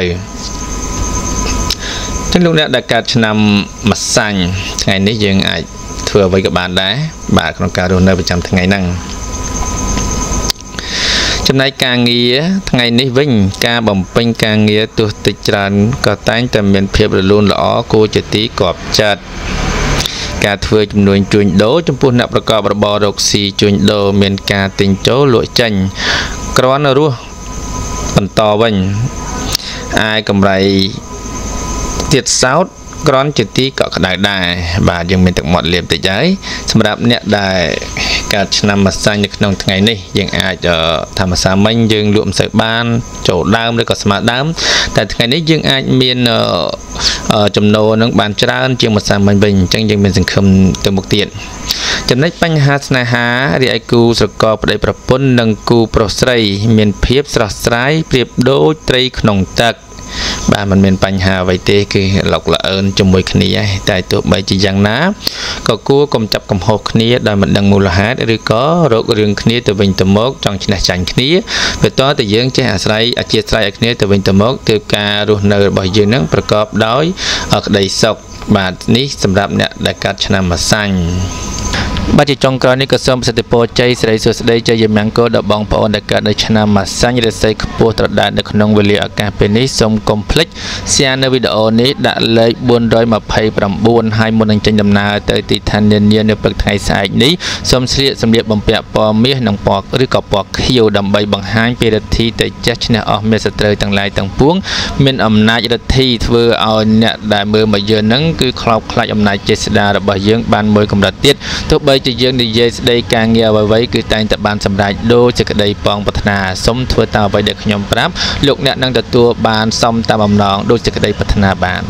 ទាំងលោកអ្នកដែលកើតឆ្នាំម្សាញ់ថ្ងៃនេះយើងអាចធ្វើអ្វីក៏បានដែរបាទក្នុងការរស់នៅប្រចាំថ្ងៃហ្នឹងចំណែកការងារថ្ងៃនេះវិញការបំពេញការងារទោះតិចច្រើនក៏តែងតែមានភាពរលូនល្អគួរជាទីគាប់ចិត្តការធ្វើចំនួនជួញដូរចំពោះអ្នកប្រកបរបររកស៊ីជួញដូរមានការទិញចូលលក់ចេញគ្រាន់រស់បន្តវិញអាយកម្រៃទៀតសោតគ្រាន់ជាទីកក់ក្ដៅដែរបាទយើងមានទឹកមាត់លាបតិចហើយសម្រាប់អ្នកដែលកើតឆ្នាំម្សាញ់នៅក្នុងថ្ងៃនេះយើងអាចធម្មសាមិញយើងលក់មិនសូវបានចូលដើមឬក៏ស្មើដើមតែថ្ងៃនេះយើងអាចមានចំណូលនឹងបានច្រើនជាងម្សាមិញវិញអញ្ចឹងយើងមានសង្ឃឹមទៅមុខទៀតចំណុចបញ្ហាស្នេហារីឯគូស្រករប្តីប្រពន្ធនិងគូប្រុសស្រីមានភាពស្រស់ស្រាយប្រៀបដូចត្រីក្នុងទឹកបាទมันមានបញ្ហាអ្វីទេគឺឡុកល្អឿនជាមួយគ្នាឯងតែទោះបីជាយ៉ាងណាក៏គួរកុំចាប់កំហុសគ្នាដោយមិនដឹងមូលហេតុឬក៏រករឿងគ្នាទៅវិញទៅមកចង់ឈ្នះចាញ់គ្នាពេលតើតែយើងចេះអាស្រ័យអធិស្ឋានឲ្យគ្នាទៅវិញទៅមកទើបការរស់នៅរបស់យើងនឹងប្រកបដោយក្តីសុខបាទនេះសម្រាប់អ្នកដែលកាត់ឆ្នាំម្សាញ់បាទជាចុងក្រោយនេះក៏សូមប្រសិទ្ធពរជ័យសិរីសួស្តីជ័យមង្គលដល់បងប្អូនដែលកើតនៅឆ្នាំម្សាញ់រាសីខ្ពស់ត្រដែតនៅក្នុងវេលាឱកាសពេលនេះសូមកុំភ្លេច share នៅវីដេអូនេះដាក់លេខbốn trăm hai mươi chínហើយមុននឹងចេញដំណើរទៅទីឋាននានានៅព្រឹកថ្ងៃស្អែកនេះសូមស្លៀកសម្លៀកបំពាក់ពណ៌មាសនិងពណ៌ឬក៏ពណ៌ខៀវដើម្បីបង្ហាញពីរិទ្ធីទៅចេះឈ្នះអស់មេសត្រូវទាំងឡាយទាំងពួងមានអំណាចរិទ្ធីធ្វើឲ្យអ្នកដែលមើលមកយើងនឹងគឺខ្លោបខ្លាចអំណាចចេស្តារបស់យើងបានមួយកម្រិតទៀតទោះបីជាយើងនិយាយស្ដីការងារអ្វីៗគឺតែងតែបានសម្រេចដូចជាក្តីប៉ងប្រាថ្នាសូមធ្វើតាមអ្វីដែលខ្ញុំប្រាប់លោកអ្នកនឹងទទួលបានសមតាមបំណងដូចជាក្តីប្រាថ្នាបាន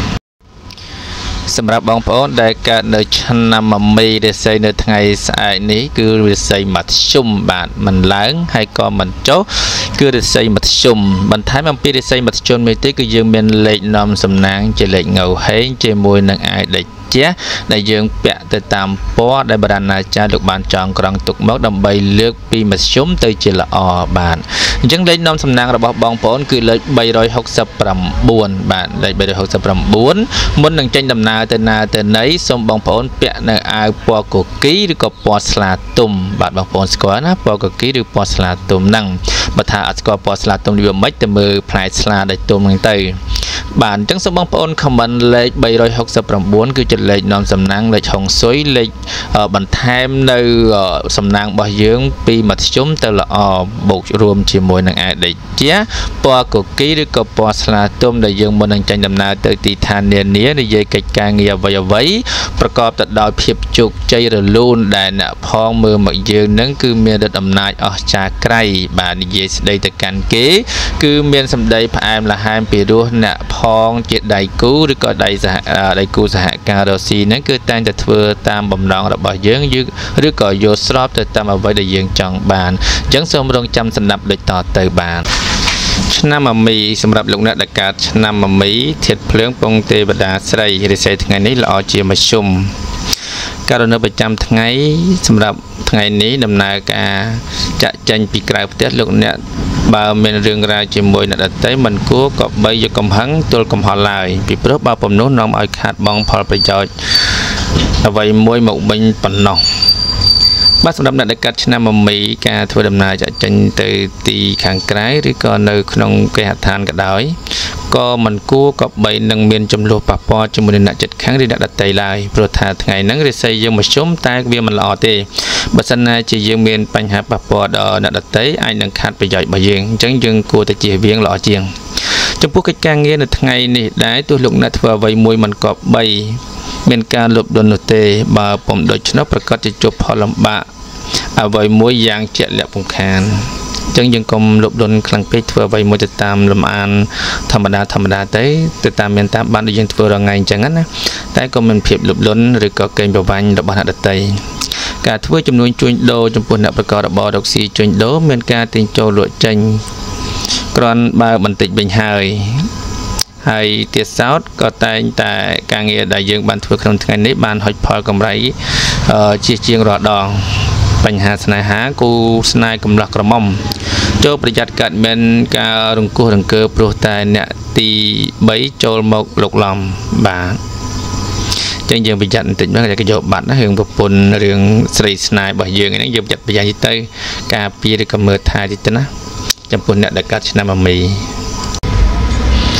សម្រាប់បងប្អូនដែលកើតនៅឆ្នាំមមីរាសីនៅថ្ងៃស្អែកនេះគឺរាសីមធ្យមបាទមិនឡើងហើយក៏មិនចុះគឺរាសីមធ្យមបន្ថែមអំពីរាសីមធ្យមនេះទេគឺយើងមានលេខនាំសំណាងជាលេខងៅហេងជាមួយនឹងអាយដេចដែលយើងពាក់ទៅតាមពណ៌ដែលបរណាចារ្យលោកបានចងក្រងទុកមកដើម្បីលើកពីមធ្យមទៅជាល្អបាទអញ្ចឹងលេខនាំសំណាងរបស់បងប្អូនគឺលេខba trăm sáu mươi chínបាទលេខba trăm sáu mươi chínមុននឹងចេញដំណើរទៅណាទៅណីសូមបងប្អូនពាក់នៅអាវពណ៌កូគីឬក៏ពណ៌ស្លាទុំបាទបងប្អូនស្គាល់ណាពណ៌កូគីឬពណ៌ស្លាទុំហ្នឹងបើថាអត់ស្គាល់ពណ៌ស្លាទុំវាមិនទៅមើលផ្លែស្លាដែលទុំហ្នឹងទៅបាទអញ្ចឹងសូមបងប្អូនខមមិនលេខba trăm sáu mươi chínគឺជាលេខនាំសំណាងលេខហុងស៊ុយលេខបន្ថែមនៅសំណាងរបស់យើងពីមធ្យមទៅល្អបូករួមជាមួយនឹងអាយដេជាពណ៌កូគីឬក៏ពណ៌ស្លាទុំដែលយើងមុននឹងចេញដំណើរទៅទីឋាននានានិយាយកិច្ចការងារអ្វីអ្វីប្រកបទៅដោយភាពជោគជ័យរលូនដែលអ្នកផងមើលមកយើងនឹងគឺមានឫទ្ធិអំណាចអស្ចារ្យក្រៃបាទនិយាយស្ដីទៅកាន់គេគឺមានសម្ដីផ្អែមល្ហែមពីរោះអ្នកផងជាដៃគូឬក៏ដៃសហដៃគូសហការរស៊ីហ្នឹងគឺតែងតែធ្វើតាមបំណងរបស់យើងឬក៏យល់ស្របទៅតាមអ្វីដែលយើងចង់បានអញ្ចឹងសូមរងចាំស្ដាប់ដូចតទៅបានឆ្នាំមមីសម្រាប់លោកអ្នកដែលកើតឆ្នាំមមីធាតុភ្លើងពងទេវតាស្រីរិស័យថ្ងៃនេះល្អជាមធ្យមករណីប្រចាំថ្ងៃសម្រាប់ថ្ងៃនេះដំណើរការចាក់ចេញពីក្រៅផ្ទះលោកអ្នកបើមានរឿងរ៉ាវជាមួយអ្នកដទៃមិនគួរក៏បីយកកំហឹងទល់កំហល់ឡើយពីព្រោះបើពំនោះនាំឲ្យខាតបង់ផលប្រយោជន៍អ្វីមួយមកវិញប៉ុណ្ណោះបាទសម្រាប់អ្នកដែលកាត់ឆ្នាំមមីការធ្វើដំណើរចាក់ចេញទៅទីខាងក្រៅឬក៏នៅក្នុងគេហដ្ឋានក៏ដោយក៏មិនគួរក៏បីនឹងមានចំនួនប៉ះពាល់ជាមួយនឹងអ្នកជិតខាងឬអ្នកដទៃឡើយព្រោះថាថ្ងៃហ្នឹងរាសីយើងមធ្យមតែវាមិនល្អទេបើសិនណាជាយើងមានបញ្ហាប៉ះពាល់ដល់អ្នកដទៃអាចនឹងខាតប្រយោជន៍របស់យើងអញ្ចឹងយើងគួរតែជៀសវាងល្អជាងចំពោះកិច្ចការងារនៅថ្ងៃនេះដែរទោះលោកអ្នកធ្វើអ្វីមួយមិនក៏បីមានការលុបដុននោះទេបើពុំដូច្នោះប្រកាសជាជួបផលលំបាកអ្វីមួយយ៉ាងជាក់លាក់ពំខានអញ្ចឹងយើងកុំលុបដុនខ្លាំងពេកធ្វើអ្វីមួយទៅតាមលំអានធម្មតាធម្មតាទៅទៅតាមមានតាមបានដូចយើងធ្វើរាល់ថ្ងៃអញ្ចឹងណាតែក៏មានភាពលុបលុនឬក៏កេងប្រវ័ញ្ចរបស់អ្នកដទៃការធ្វើចំនួនជួញដូរចំពោះអ្នកប្រកបរបររកស៊ីជួញដូរមានការទិញចូលលក់ចេញគ្រាន់បើបន្តិចវិញហើយហើយទៀតសោតក៏តែងតែការងារដែលយើងបានធ្វើក្នុងថ្ងៃនេះបានហុចផលកម្រៃជាជាងរាល់ដងបញ្ហាស្នេហាគូស្នេហ៍កំឡោះក្រមុំចូលប្រយ័ត្នកាត់មានការរង្គោះរង្គើព្រោះតែអ្នកទីបីចូលមកលុកឡំបាទចឹងយើងប្រយ័ត្នបន្តិចមកតែយកបាត់ណារឿងប្រពន្ធរឿងស្រីស្នេហ៍របស់យើងហ្នឹងយើងប្រយ័ត្នប្រយែងទៅការពារឬក៏មើលថែតិចទៅណាចំពោះអ្នកដែលកាត់ឆ្នាំមមីប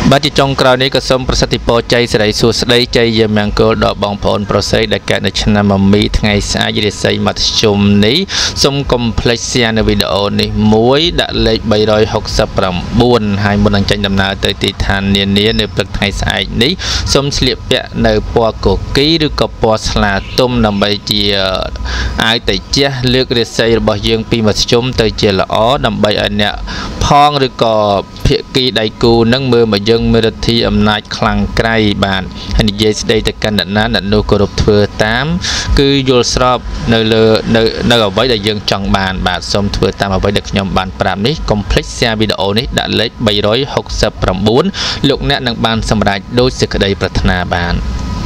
បាទជាចុងក្រោយនេះក៏សូមប្រសិទ្ធពរជ័យសិរីសួស្តីជ័យយាមង្គលដល់បងប្អូនប្រុសស្រីដែលកើតនៅឆ្នាំមមីថ្ងៃស្អែករាសីមធ្យមនេះសូមកុំភ្លេច share នៅវីដេអូនេះមួយដាក់លេខ369ហើយមុននឹងចេញដំណើរទៅទីឋាននានានៅព្រឹកថ្ងៃស្អែកនេះសូមស្លៀកពាក់នៅពណ៌កូគីឬក៏ពណ៌ស្លាទុំដើម្បីជាអាវតេជះលើករាសីរបស់យើងពីមធ្យមទៅជាល្អដើម្បីឲ្យអ្នកផងឬក៏ភាគីដៃគូនឹងមើលមកយើងមានរទ្ធីអំណាចខ្លាំងក្រៃបាទហើយនិយាយស្ដីទៅកាន់អ្នកណាអ្នកនោះគោរពធ្វើតាមគឺយល់ស្របនៅលើនៅនៅអ្វីដែលយើងចង់បានបាទសូមធ្វើតាមអ្វីដែលខ្ញុំបានប្រាប់នេះកុំភ្លេច share វីដេអូនេះដាក់លេខ369លោកអ្នកនឹងបានសម្រេចដោយសេចក្តីប្រាថ្នាបាន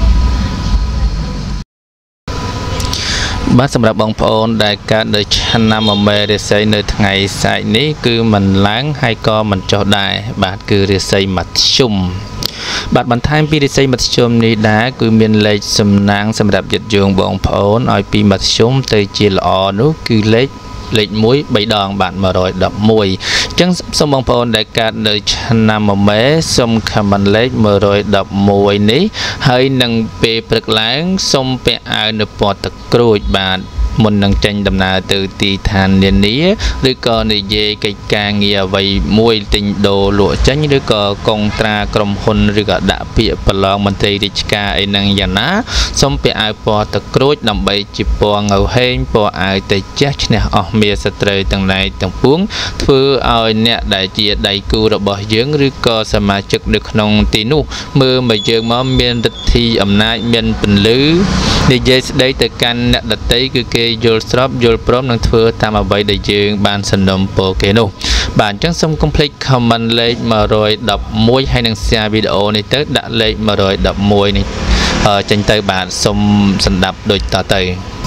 បាទសម្រាប់បងប្អូនដែលកើតនៅឆ្នាំមមេរាសីនៅថ្ងៃស្អែកនេះគឺមិនឡើងហើយក៏មិនចុះដែរបាទគឺរាសីមធ្យមបាទបន្ថែមពីរាសីមធ្យមនេះដែរគឺមានលេខសំណាងសម្រាប់ញាតិយោងបងប្អូនឲ្យពីមធ្យមទៅជាល្អនោះគឺលេខលេខមួយ បីដងបាទmột trăm mười mộtអញ្ចឹងសូមបងប្អូនដែលកើតនៅឆ្នាំមមេសូមខមមិនលេខmột trăm mười mộtនេះហើយនឹងពេលព្រឹកឡើងសូមពាក់អាវនៅពណ៌ទឹកក្រូចបាទមុននឹងចេញដំណើរទៅទីឋាននានាឬក៏និយាយកិច្ចការងារអ្វីមួយទិញដូរលក់ចេញឬក៏កងត្រាក្រុមហ៊ុនឬក៏ដាក់ពាក្យប្រឡងមន្ត្រីរាជការអីហ្នឹងយ៉ាងណាសូមពាក់អាវពណ៌ទឹកក្រូចដើម្បីជាពណ៌ងៅហេងពណ៌អាវតេជះឈ្នះអស់មាសស្ត្រីទាំងឡាយទាំងពួងធ្វើឲ្យអ្នកដែលជាដៃគូរបស់យើងឬក៏សមាជិកនៅក្នុងទីនោះមើលមកយើងមកមានឫទ្ធិអំណាចមានពន្លឺនិយាយស្ដីទៅកាន់អ្នកដទៃគឺគេយល់ស្របយល់ព្រមនឹងធ្វើតាមអ្វីដែលយើងបានសន្នំពរគេនោះបាទអញ្ចឹងសូមកុំភ្លេច comment លេខmột trăm mười mộtហើយនឹង share វីដេអូនេះទៅដាក់លេខmột trăm mười mộtនេះចេញទៅបាទសូមសម្ដាប់ដូចតទៅ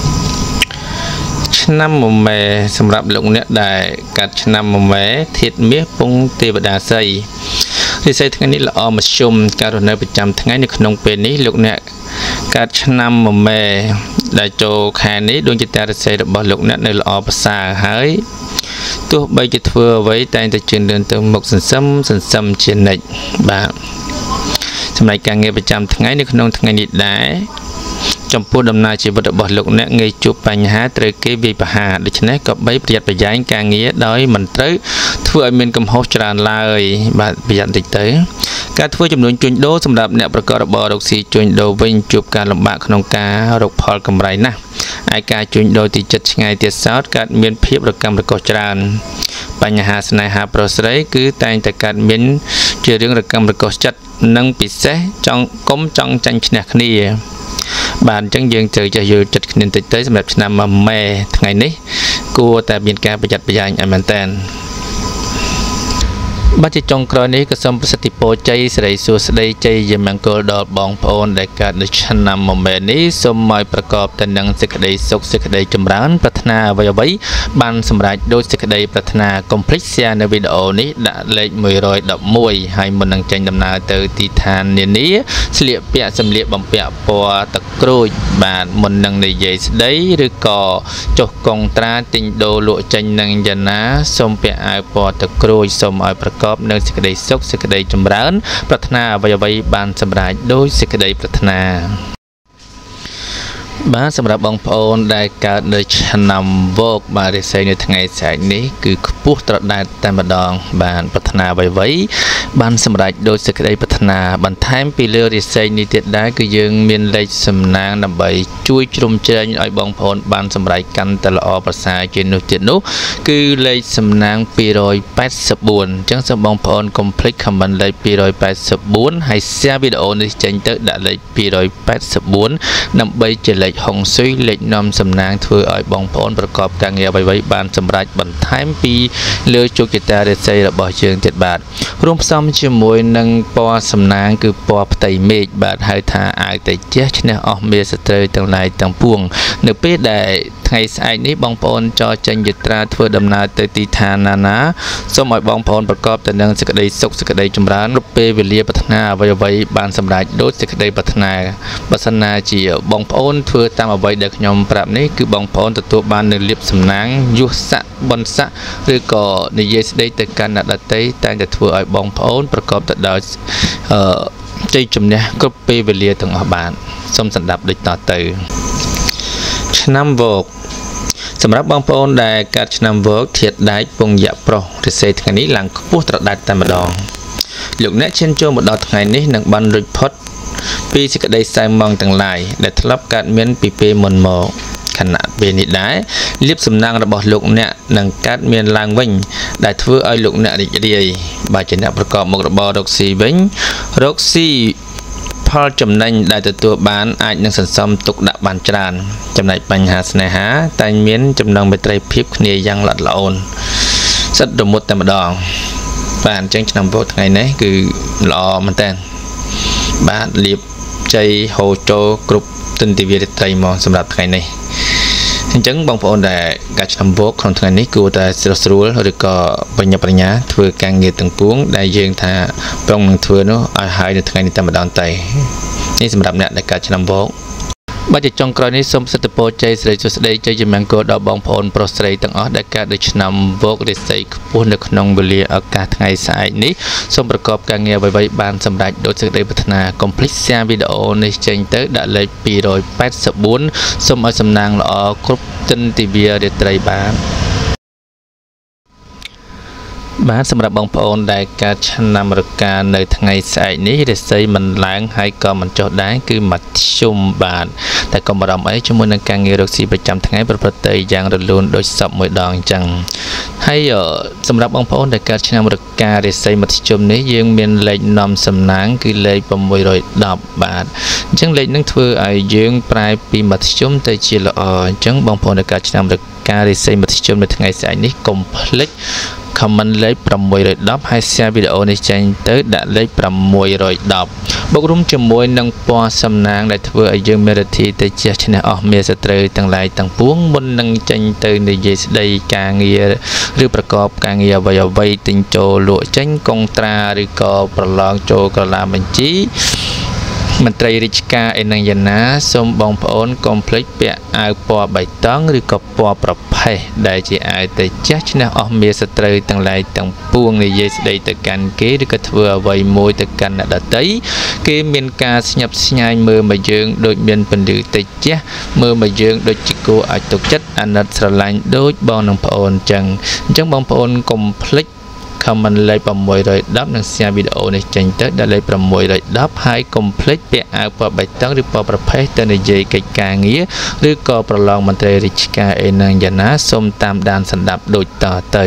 ឆ្នាំមមេសម្រាប់លោកអ្នកដែលកាត់ឆ្នាំមមេធាតុមាសពងទេវតាសីរាសីថ្ងៃនេះល្អមធ្យមការរស់នៅប្រចាំថ្ងៃនៅក្នុងពេលនេះលោកអ្នកកើតឆ្នាំមមេដែលចូលខែនេះដួងចិត្តរាសីរបស់លោកអ្នកនៅល្អប្រសើរហើយទោះបីជាធ្វើអ្វីតែងតែជឿនលឿនទៅមុខសន្សឹមសន្សឹមជានិច្ចបាទសម្រាប់ការងារប្រចាំថ្ងៃនៅក្នុងថ្ងៃនេះដែរចំពោះដំណើរជីវិតរបស់លោកអ្នកងាយជួបបញ្ហាត្រូវគេវាយប្រហារដូច្នេះក៏បីប្រយ័ត្នប្រយែងការងារដោយមិនត្រូវធ្វើឲ្យមានកំហុសច្រើនឡើយបាទប្រយ័ត្នតិចទៅការធ្វើចំនួនជួញដូរសម្រាប់អ្នកប្រកបរបររកស៊ីជួញដូរវិញជួបការលំបាកក្នុងការរកផលកម្រៃណាស់ឯការជួញដូរទីចិត្តឆ្ងាយទៀតសោតកើតមានភាពរកម្មរកុសច្រើនបញ្ហាស្នេហាប្រុសស្រីគឺតែងតែកើតមានជារឿងរកម្មរកុសចិត្តនិងពិសេសចង់កុំចង់ចាញ់ឈ្នះគ្នាបាទអញ្ចឹងយើងត្រូវចេះយល់ចិត្តគ្នាតិចទៅសម្រាប់ឆ្នាំមមេថ្ងៃនេះគួរតែមានការប្រយ័ត្នប្រយែងឲ្យមែនតើបាទជាចុងក្រោយនេះក៏សូមប្រសិទ្ធពរជ័យសិរីសួស្តីជ័យយាមង្គលដល់បងប្អូនដែលកើតនៅឆ្នាំមមេនេះសូមឲ្យប្រកបទៅនឹងសេចក្តីសុខសេចក្តីចម្រើនប្រាថ្នាអ្វីអ្វីបានសម្រេចដោយសេចក្តីប្រាថ្នាកុំភ្លេច share នៅវីដេអូនេះដាក់លេខmột trăm mười mộtហើយមុននឹងចេញដំណើរទៅទីឋាននានាស្លៀកពាក់សម្លៀកបំពាក់ពណ៌ទឹកក្រូចបាទមុននឹងនិយាយស្ដីឬក៏ចុះកងត្រាទិញដូរលក់ចេញនឹងយ៉ាងណាសូមពាក់អាវពណ៌ទឹកក្រូចសូមឲ្យប្រកបនៅសេចក្តីសុខសេចក្តីចម្រើនប្រាថ្នាអ្វីអ្វីបានសម្រេចដោយសេចក្តីប្រាថ្នាបាទសម្រាប់បងប្អូនដែលកើតនៅឆ្នាំវោកបាទរាសីនៅថ្ងៃស្អែកនេះគឺខ្ពស់ត្រដែតតែម្ដងបាទប្រាថ្នាអ្វីអ្វីបានសម្រេចដោយសេចក្តីប្រាថ្នាបន្ថែមពីលើរាសីនេះទៀតដែរគឺយើងមានលេខសំណាងដើម្បីជួយជ្រោមជ្រែងឲ្យបងប្អូនបានសម្រេចកាន់តែល្អប្រសើរជាងនោះទៀតនោះគឺលេខសំណាងពីរ百八十四អញ្ចឹងសូមបងប្អូនកុំភ្លេច comment លេខពីរ百八十四ហើយ share វីដេអូនេះចេញទៅដាក់លេខពីរ百八十四ដើម្បីជាលេខហុងស៊ុយលេខនាំសំណាងធ្វើឲ្យបងប្អូនប្រកបការងារអ្វីៗបានសម្រេចបន្ថែមពីលើជោគជតារាសីរបស់យើងទៀតបាទរួមផ្សំជាមួយនឹងពណ៌សំណាងគឺពណ៌ផ្ទៃមេឃបាទហៅថាអាវតេជះឈ្នះអស់មាសស្ត្រីទាំងឡាយទាំងពួងនៅពេលដែលថ្ងៃស្អែកនេះបងប្អូនចរចេញយាត្រាធ្វើដំណើរទៅទីឋានណាណាសូមឲ្យបងប្អូនប្រកបទៅនឹងសេចក្តីសុខសេចក្តីចម្រើនគ្រប់ពេលវេលាប្រាថ្នាអ្វីអ្វីបានសម្រេចដូចសេចក្តីប្រាថ្នាបើសិនណាជាបងប្អូនធ្វើតាមអ្វីដែលខ្ញុំប្រាប់នេះគឺបងប្អូនទទួលបាននូវលាភសំណាងយុស័កបុណ្យស័កឬក៏និយាយស្ដីទៅកាន់អ្នកដទៃតែងតែធ្វើឲ្យបងប្អូនប្រកបទៅដោយអឺជ័យជំនះគ្រប់ពេលវេលាទាំងអស់បានសូមស្ដាប់ដូចតទៅឆ្នាំវោកសម្រាប់បងប្អូនដែលកើតឆ្នាំវោកធាតុដែកពងយៈប្រុសរិស័យថ្ងៃនេះឡើងខ្ពស់ត្រដែតតែម្ដងលោកអ្នកឈានចូលមកដល់ថ្ងៃនេះនឹងបានរួចផុតពីសេចក្តីសៅម៉ងទាំងឡាយដែលធ្លាប់កើតមានពីពេលមុនមកខណៈពេលនេះដែរលាភសំណាងរបស់លោកអ្នកនឹងកើតមានឡើងវិញដែលធ្វើឲ្យលោកអ្នករីករាយបើជាអ្នកប្រកបមុខរបររកស៊ីវិញរកស៊ីផលចំណេញដែលទទួលបានអាចនឹងសន្សំទុកដាក់បានច្រើនចំណែកបញ្ហាស្នេហាតែងមានចំណងមេត្រីភាពគ្នាយ៉ាងល្អិតល្អន់សិតរមុតតែម្ដងបាទអញ្ចឹងឆ្នាំវោកថ្ងៃនេះគឺល្អមែនតើបាទលៀបជ័យហូរចូលគ្រប់ទិន្ទិវារាត្រីមកសម្រាប់ថ្ងៃនេះអញ្ចឹងបងប្អូនដែលកាត់ឆ្នាំវោកក្នុងថ្ងៃនេះគួរតែស្រស់ស្រួលឬក៏បញ្ញាបញ្ញាធ្វើការងារទាំងពួងដែលយើងថាប្រុងនឹងធ្វើនោះឲ្យហើយនៅថ្ងៃនេះតែម្ដងទៅនេះសម្រាប់អ្នកដែលកាត់ឆ្នាំវោកបើជាចុងក្រោយនេះសូមសិទ្ធិពរជ័យស្រីសុស្ដីជ័យជំនះគោដល់បងប្អូនប្រុសស្រីទាំងអស់ដែលកើតនៅឆ្នាំវោករាសីខ្ពស់នៅក្នុងវេលាឱកាសថ្ងៃស្អែកនេះសូមប្រកបការងារអ្វីៗបានសម្រេចដោយសេចក្តីប្រាថ្នាកុំភ្លេច share វីដេអូនេះចេញទៅដាក់លេខពីរប៉ែតសិបបួនសូមឲ្យសំណាងល្អគ្រប់ទិន្ទិវារាត្រីបានបាទសម្រាប់បងប្អូនដែលកើតឆ្នាំរកានៅថ្ងៃស្អែកនេះរាសីមិនឡើងហើយក៏មិនចុះដែរគឺមធ្យមបាទតែកុំបារម្ភអីជាមួយនឹងការងាររកស៊ីប្រចាំថ្ងៃប្រព្រឹត្តទៅយ៉ាងរលូនដូចសពមួយដងអញ្ចឹងហើយសម្រាប់បងប្អូនដែលកើតឆ្នាំរការាសីមធ្យមនេះយើងមានលេខនាំសំណាងគឺលេខ៦១០បាទអញ្ចឹងលេខនឹងធ្វើឲ្យយើងប្រែពីមធ្យមទៅជាល្អអញ្ចឹងបងប្អូនដែលកើតឆ្នាំរការាសីមធ្យមនៅថ្ងៃស្អែកនេះកុំភ្លេចcomment លេខ6១០ហើយ share វីដេអូនេះចេញទៅដាក់លេខ6១០បូករួមជាមួយនឹងពណ៌សំណាងដែលធ្វើឲ្យយើងមានរទ្ធីទៅជះឈ្នះអស់មេសត្រូវទាំងឡាយទាំងពួងមុននឹងចេញទៅនិយាយស្ដីការងារឬប្រកបការងារអ្វីអ្វីទិញចូលលក់ចេញកុងត្រាឬក៏ប្រឡងចូលក្រឡាបញ្ជីមន្ត្រីរាជការឯនឹងយ៉ាងណាសូមបងប្អូនកុំភ្លេចពាក់អាវពណ៌បៃតងឬក៏ពណ៌ប្រផេះដែលជាអាវទៅជះឈ្នះអស់មេសត្រូវទាំងឡាយទាំងពួងនិយាយស្ដីទៅកាន់គេឬក៏ធ្វើអ្វីមួយទៅកាន់អ្នកដទៃគេមានការស្ញប់ស្ញែងមើលមកយើងដូចមានពន្លឺទៅជះមើលមកយើងដូចជាគួរឲ្យទុកចិត្តអាណិតស្រឡាញ់ដូចបងនិងប្អូនអញ្ចឹងអញ្ចឹងបងប្អូនកុំភ្លេចcomment លេខ6១០និង share វីដេអូនេះចេញទៅដល់លេខ6១០ហើយកុំភ្លេចពាក់អាវពណ៌បៃតងឬពណ៌ប្រផេះទៅនិយាយកិច្ចការងារឬក៏ប្រឡងមន្ត្រីរាជការឯណាយ៉ាងណាសូមតាមដានស្ដាប់ដូចតទៅ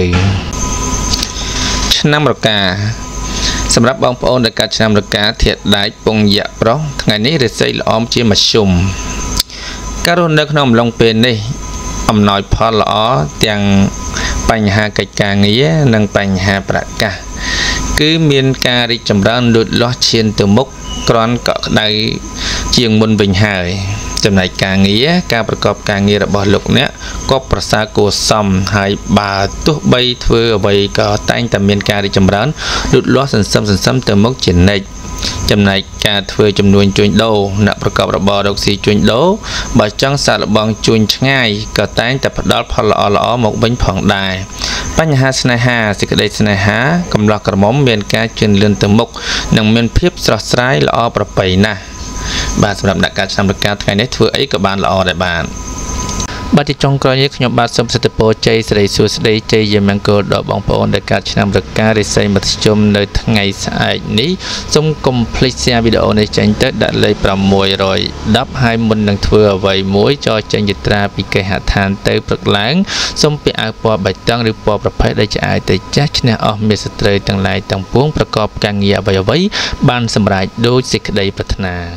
ឆ្នាំរកាសម្រាប់បងប្អូនដែលកើតឆ្នាំរកាធាតុដែកពងយៈប្រុសថ្ងៃនេះរាសីល្អមជាមធ្យមការរស់នៅក្នុងអំឡុងពេលនេះអំណោយផលល្អទាំងបញ្ហាកិច្ចការងារនិងបញ្ហាប្រកាសគឺមានការរីកចម្រើនលូតលាស់ឈានទៅមុខក្រាន់កក់ក្ដៅជាងមុនវិញហើយចំណែកការងារការប្រកបការងាររបស់លោកអ្នកក៏ប្រសើរគួរសមហើយបើទោះបីធ្វើអ្វីក៏តែងតែមានការរីកចម្រើនលូតលាស់សន្សឹមសន្សឹមទៅមុខជានិច្ចចំណែកការធ្វើចំនួនជួញដូរអ្នកប្រកបរបររកស៊ីជួញដូរបើចង់សាកល្បងជួញឆ្ងាយក៏តែងតែផ្ដល់ផលល្អល្អមកវិញផងដែរបញ្ហាស្នេហាសេចក្តីស្នេហាកំឡោះក្រមុំមានការជឿនលឿនទៅមុខនិងមានភាពស្រស់ស្រាយល្អប្រពៃណាស់បាទសម្រាប់អ្នកកើតឆ្នាំរកាថ្ងៃនេះធ្វើអីក៏បានល្អដែរបាទបាទជាចុងក្រោយនេះខ្ញុំបាទសូមសិទ្ធិពរជ័យស្រីសួស្តីជ័យយាមង្គលដល់បងប្អូនដែលកើតឆ្នាំរការាសីមធ្យមនៅថ្ងៃស្អែកនេះសូមកុំភ្លេច share វីដេអូនេះចេញទៅដាក់លេខ6១០ហើយមុននឹងធ្វើអ្វីមួយចរចេញយាត្រាពីគេហដ្ឋានទៅព្រឹកឡើងសូមពាក់អាវពណ៌បៃតងឬពណ៌ប្រផេះដែលជាអាវទៅចាស់ឈ្នះអស់មេសត្រូវទាំងឡាយទាំងពួងប្រកបការងារអ្វីអ្វីបានសម្រេចដោយសេចក្តីប្រាថ្នា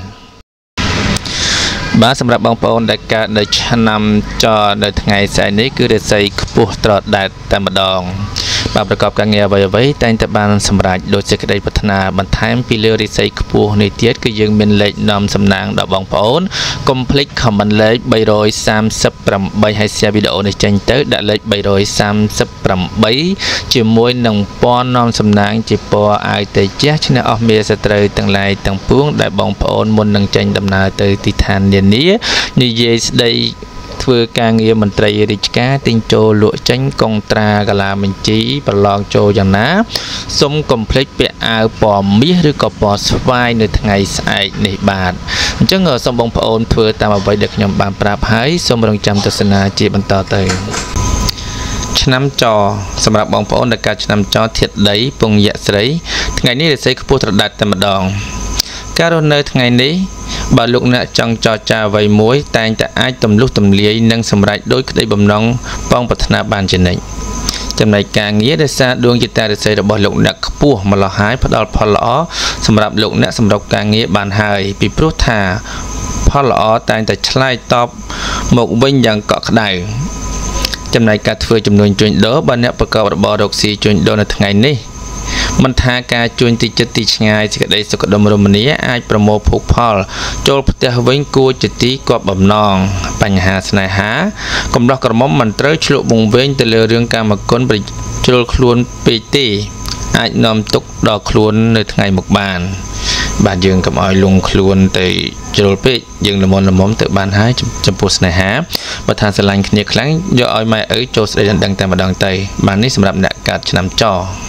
បាទសម្រាប់បងប្អូនដែលកើតនៅឆ្នាំចនៅថ្ងៃស្អែកនេះគឺរាសីខ្ពស់ត្រដែតតែម្ដងបាទប្រកបការងារអ្វីអ្វីតែងតែបានសម្រេចដោយសេចក្តីប្រាថ្នាបន្ថែមពីលើរិស័យខ្ពស់នេះទៀតគឺយើងមានលេខនាំសំណាងដល់បងប្អូនកុំភ្លេច comment លេខba ba eightហើយ share វីដេអូនេះចេញទៅដាក់លេខba ba eightជាមួយនឹងពណ៌នាំសំណាងជាពណ៌អាវតេជះឈ្នះអស់មេសត្រូវទាំងឡាយទាំងពួងដែលបងប្អូនមុននឹងចេញដំណើរទៅទីឋាននានានិយាយស្ដីធ្វើការងារមន្ត្រីរាជការទិញចូលលក់ចេញកុងត្រាកាឡាបញ្ជីប្រឡងចូលយ៉ាងណាសូមកុំភ្លេចពាក់អាវពណ៌មាសឬក៏ពណ៌ស្វាយនៅថ្ងៃស្អែកនេះបាទអញ្ចឹងសូមបងប្អូនធ្វើតាមអ្វីដែលខ្ញុំបានប្រាប់ហើយសូមរងចាំទស្សនាជាបន្តទៅឆ្នាំចសម្រាប់បងប្អូនដែលកើតឆ្នាំចធាតុដីពងយៈស្រីថ្ងៃនេះរាសីខ្ពស់ត្រដាច់តែម្ដងការរស់នៅថ្ងៃនេះបើលោកអ្នកចង់ចរចាអ្វីមួយតែងតែអាចទម្លុះទម្លាយនិងសម្រេចដោយក្តីបំណងបងប្រាថ្នាបានជានិច្ចចំណែកការងារដែលសារដួងជតារាសីរបស់លោកអ្នកខ្ពស់ម្ល៉េះហើយផ្ដល់ផលល្អសម្រាប់លោកអ្នកសម្រុកការងារបានហើយពីព្រោះថាផលល្អតែងតែឆ្លើយតបមកវិញយ៉ាងកក់ក្ដៅចំណែកការធ្វើចំនួនជួញដូរបើអ្នកប្រកបរបររកស៊ីជួញដូរនៅថ្ងៃនេះមិនថាការជួញទីចិត្តទីឆ្ងាយសេចក្តីសុខដុមរមនាអាចប្រមូលភោគផលចូលផ្ទះវិញគួរជាទីគប់បំណងបញ្ហាស្នេហាកំឡោះក្រមុំមិនត្រូវឆ្លក់វង្វេងទៅលើរឿងកាមគុណប្រជ្រុលខ្លួនពេកទេអាចនាំទុកដល់ខ្លួននៅថ្ងៃមុខបានបាទយើងកុំឲ្យលងខ្លួនទៅជ្រុលពេកយើងល្មមល្មមទៅបានហើយចំពោះស្នេហាបើថាស្រឡាញ់គ្នាខ្លាំងយកឲ្យម៉ែឪចូលស្ដីដណ្ដឹងតែម្ដងទៅបាទនេះសម្រាប់អ្នកកើតឆ្នាំច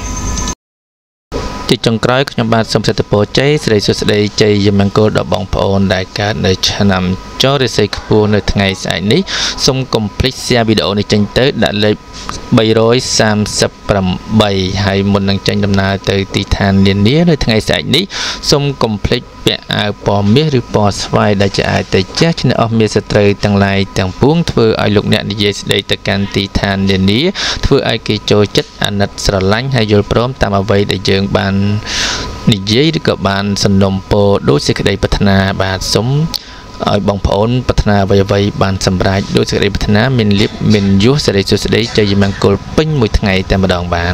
ជាចុងក្រោយខ្ញុំបាទសូមសេចក្តីពរជ័យសិរីសួស្តីជ័យមង្គលដល់បងប្អូនដែលកើតនៅឆ្នាំចរិស័យខ្ពស់នៅថ្ងៃស្អែកនេះសូមកុំភ្លេច share វីដេអូនេះចេញទៅដាក់លេខba ba eightហើយមុននឹងចេញដំណើរទៅទីឋាននានានៅថ្ងៃស្អែកនេះសូមកុំភ្លេចពាក់អាវពណ៌មាសឬពណ៌ស្វាយដែលជាអាវតេជះឈ្នះអស់មេសត្រូវទាំងឡាយទាំងពួងធ្វើឲ្យលោកអ្នកនិយាយស្ដីទៅកាន់ទីឋាននានាធ្វើឲ្យគេចូលចិត្តអាណិតស្រឡាញ់ហើយយល់ព្រមតាមអ្វីដែលយើងបាននិយាយឬក៏បានសំណុំពរដោយសេចក្តីប្រាថ្នាបាទសូមឲ្យបងប្អូនប្រាថ្នាអ្វីអ្វីបានសម្រេចដោយសេចក្តីប្រាថ្នាមានលៀបមានយុះសេរីសុស្ដីជ័យមង្គលពេញមួយថ្ងៃតែម្ដងបាទ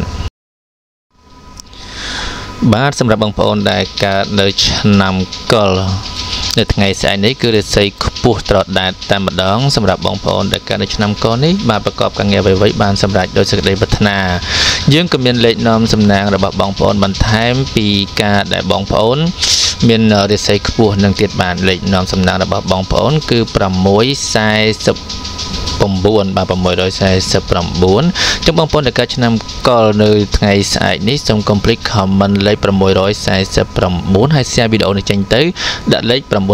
បាទសម្រាប់បងប្អូនដែលកើតនៅឆ្នាំកុរនៅថ្ងៃស្អែកនេះគឺរាសីខ្ពស់ត្រដាតតែម្ដងសម្រាប់បងប្អូនដែលកើតនៅឆ្នាំកុរនេះបានប្រកបការងារអ្វីៗបានសម្រេចដោយសេចក្តីប្រាថ្នាយើងក៏មានលេខនាំសំណាងរបស់បងប្អូនបន្ថែមពីការដែលបងប្អូនមានរាសីខ្ពស់នឹងទៀតបានលេខនាំសំណាងរបស់បងប្អូនគឺ649បាទ649ចឹងបងប្អូនដែលកើតឆ្នាំកុរនៅថ្ងៃស្អែកនេះសូមកុំភ្លេច comment លេខ649ហើយ share វីដេអូនេះចេញទៅដាក់លេខ949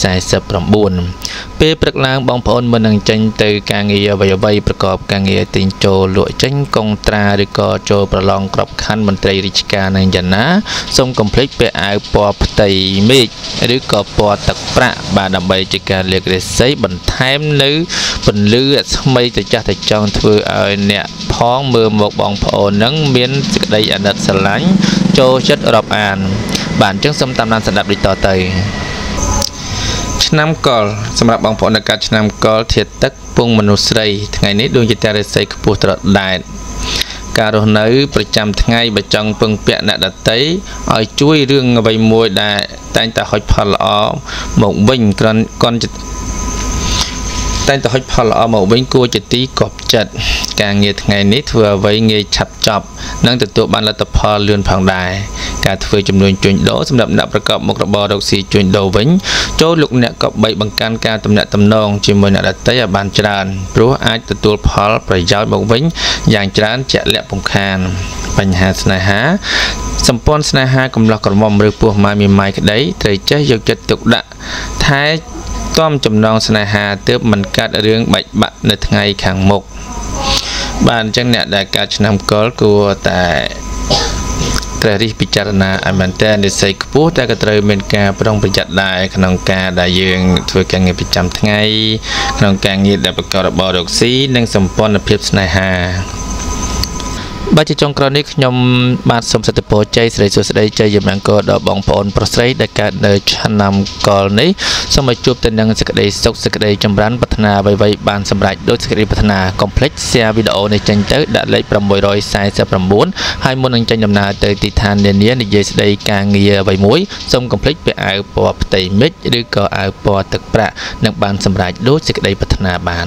ពេលព្រឹកឡើងបងប្អូនមិននឹងចេញទៅការងារអ្វីអ្វីប្រកបការងារទិញចូលលក់ចេញកុងត្រាឬក៏ចូលប្រឡងក្របខ័ណ្ឌមន្ត្រីរាជការនៅយ៉ាងណាសូមកុំភ្លេចពាក់អាវពណ៌ផ្ទៃមេឃឬក៏ពណ៌ទឹកប្រាក់បាទដើម្បីជាការលើករាសីបន្ថែមនៅពន្លឺថ្មីទៅចាស់ទៅចង់ធ្វើឲ្យអ្នកផងមើលមកបងប្អូននឹងមានសេចក្តីអាណិតស្រឡាញ់ចូលចិត្តរាប់អានបាទអញ្ចឹងសូមតាមដានស្ដាប់ដូចតទៅឆ្នាំកុរសម្រាប់បងប្អូនដែលកើតឆ្នាំកុរធាតុទឹកពងមនុស្សស្រីថ្ងៃនេះដួងជតារាសីខ្ពស់ត្រដែតការរស់នៅប្រចាំថ្ងៃបើចង់ពឹងពាក់អ្នកដទៃឲ្យជួយរឿងអ្វីមួយដែលតែងតែហុចផលល្អមកវិញគ្រាន់គាត់តែងតែហុចផលល្អមកវិញគួរជាទីគប់ចិត្តការងារថ្ងៃនេះធ្វើអ្វីងាយឆាប់ចប់និងទទួលបានលទ្ធផលលឿនផងដែរការធ្វើចំនួនជួញដូរសម្រាប់អ្នកប្រកបមុខរបររកស៊ីជួញដូរវិញចូលលោកអ្នកក៏បីបង្កើនការទំនាក់ទំនងជាមួយអ្នកដទៃឲ្យបានច្រើនព្រោះអាចទទួលផលប្រយោជន៍មកវិញយ៉ាងច្រើនជាក់លាក់ពំខានបញ្ហាស្នេហាសម្ព័ន្ធស្នេហាកំឡោះក្រមុំឬពោះម៉ាយមីម៉ាយក្តីត្រូវចេះយកចិត្តទុកដាក់ថែទាំចំណងស្នេហាទើបមិនកាត់រឿងបែកបាក់នៅថ្ងៃខាងមុខបាទអញ្ចឹងអ្នកដែលកើតឆ្នាំកុរគួរតែព្រះរិះពិចារណាឲ្យមែនតើនិស្ស័យខ្ពស់តែក៏ត្រូវមានការប្រុងប្រយ័ត្នដែរក្នុងការដែលយើងធ្វើការងារប្រចាំថ្ងៃក្នុងការងារដែលប្រកបរបររកស៊ីនិងសម្ព័ន្ធភាពស្នេហាបាទជាចុងក្រោយនេះខ្ញុំបាទសូមសិទ្ធិពរជ័យសិរីសួស្តីជ័យយមង្គលដល់បងប្អូនប្រុសស្រីដែលកើតនៅឆ្នាំកលនេះសូមឲ្យជួបតែនឹងសេចក្តីសុខសេចក្តីចម្រើនប្រាថ្នាអ្វីៗបានសម្រេចដោយសេចក្តីប្រាថ្នាកុំភ្លេច share វីដេអូនេះចេញទៅដាក់លេខប្រាំមួយរយសែសិបប្រាំ៩ហើយមុននឹងចេញដំណើរទៅទីឋាននានានិយាយស្តីការងារអ្វីមួយសូមកុំភ្លេចពាក់អាវពណ៌ផ្ទៃមេឃឬក៏អាវពណ៌ទឹកប្រាក់នឹងបានសម្រេចដោយសេចក្តីប្រាថ្នាបាន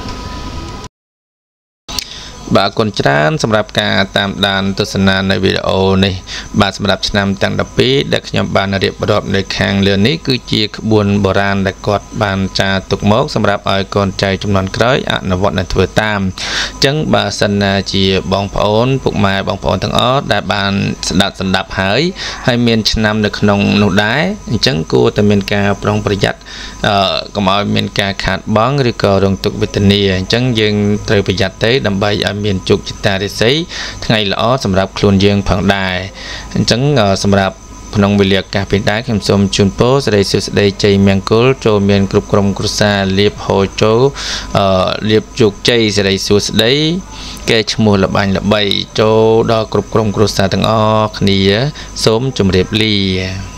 បាទគុណច្រើនសម្រាប់ការតាមដានទស្សនានៅវីដេអូនេះបាទសម្រាប់ឆ្នាំទាំងដប់ពីរដែលខ្ញុំបានរៀបរាប់នៅខាងលើនេះគឺជាក្បួនបុរាណដែលគាត់បានចារទុកមកសម្រាប់ឲ្យកូនចៅជំនាន់ក្រោយអនុវត្តនិងធ្វើតាមអញ្ចឹងបើសិនណាជាបងប្អូនពុកម៉ែបងប្អូនទាំងអស់ដែលបានស្ដាប់ស្ដាប់ហើយហើយមានឆ្នាំនៅក្នុងនោះដែរអញ្ចឹងគួរតែមានការប្រុងប្រយ័ត្នអឺកុំឲ្យមានការខាតបង់ឬក៏រងទុក្ខវេទនាអញ្ចឹងយើងត្រូវប្រយ័ត្នទៅដើម្បីឲ្យមានជោគជតារាសីថ្ងៃល្អសម្រាប់ខ្លួនយើងផងដែរអញ្ចឹងសម្រាប់ក្នុងវេលាឱកាសពេលដែរខ្ញុំសូមជូនពរសិរីសួស្តីជ័យមង្គលចូលមានគ្រប់ក្រុមគ្រួសារលៀបហូរចូលអឺលៀបជោគជ័យសិរីសួស្តីកែឈ្មោះលបាញ់ល្បីចូលដល់គ្រប់ក្រុមគ្រួសារទាំងអស់គ្នាសូមជម្រាបលា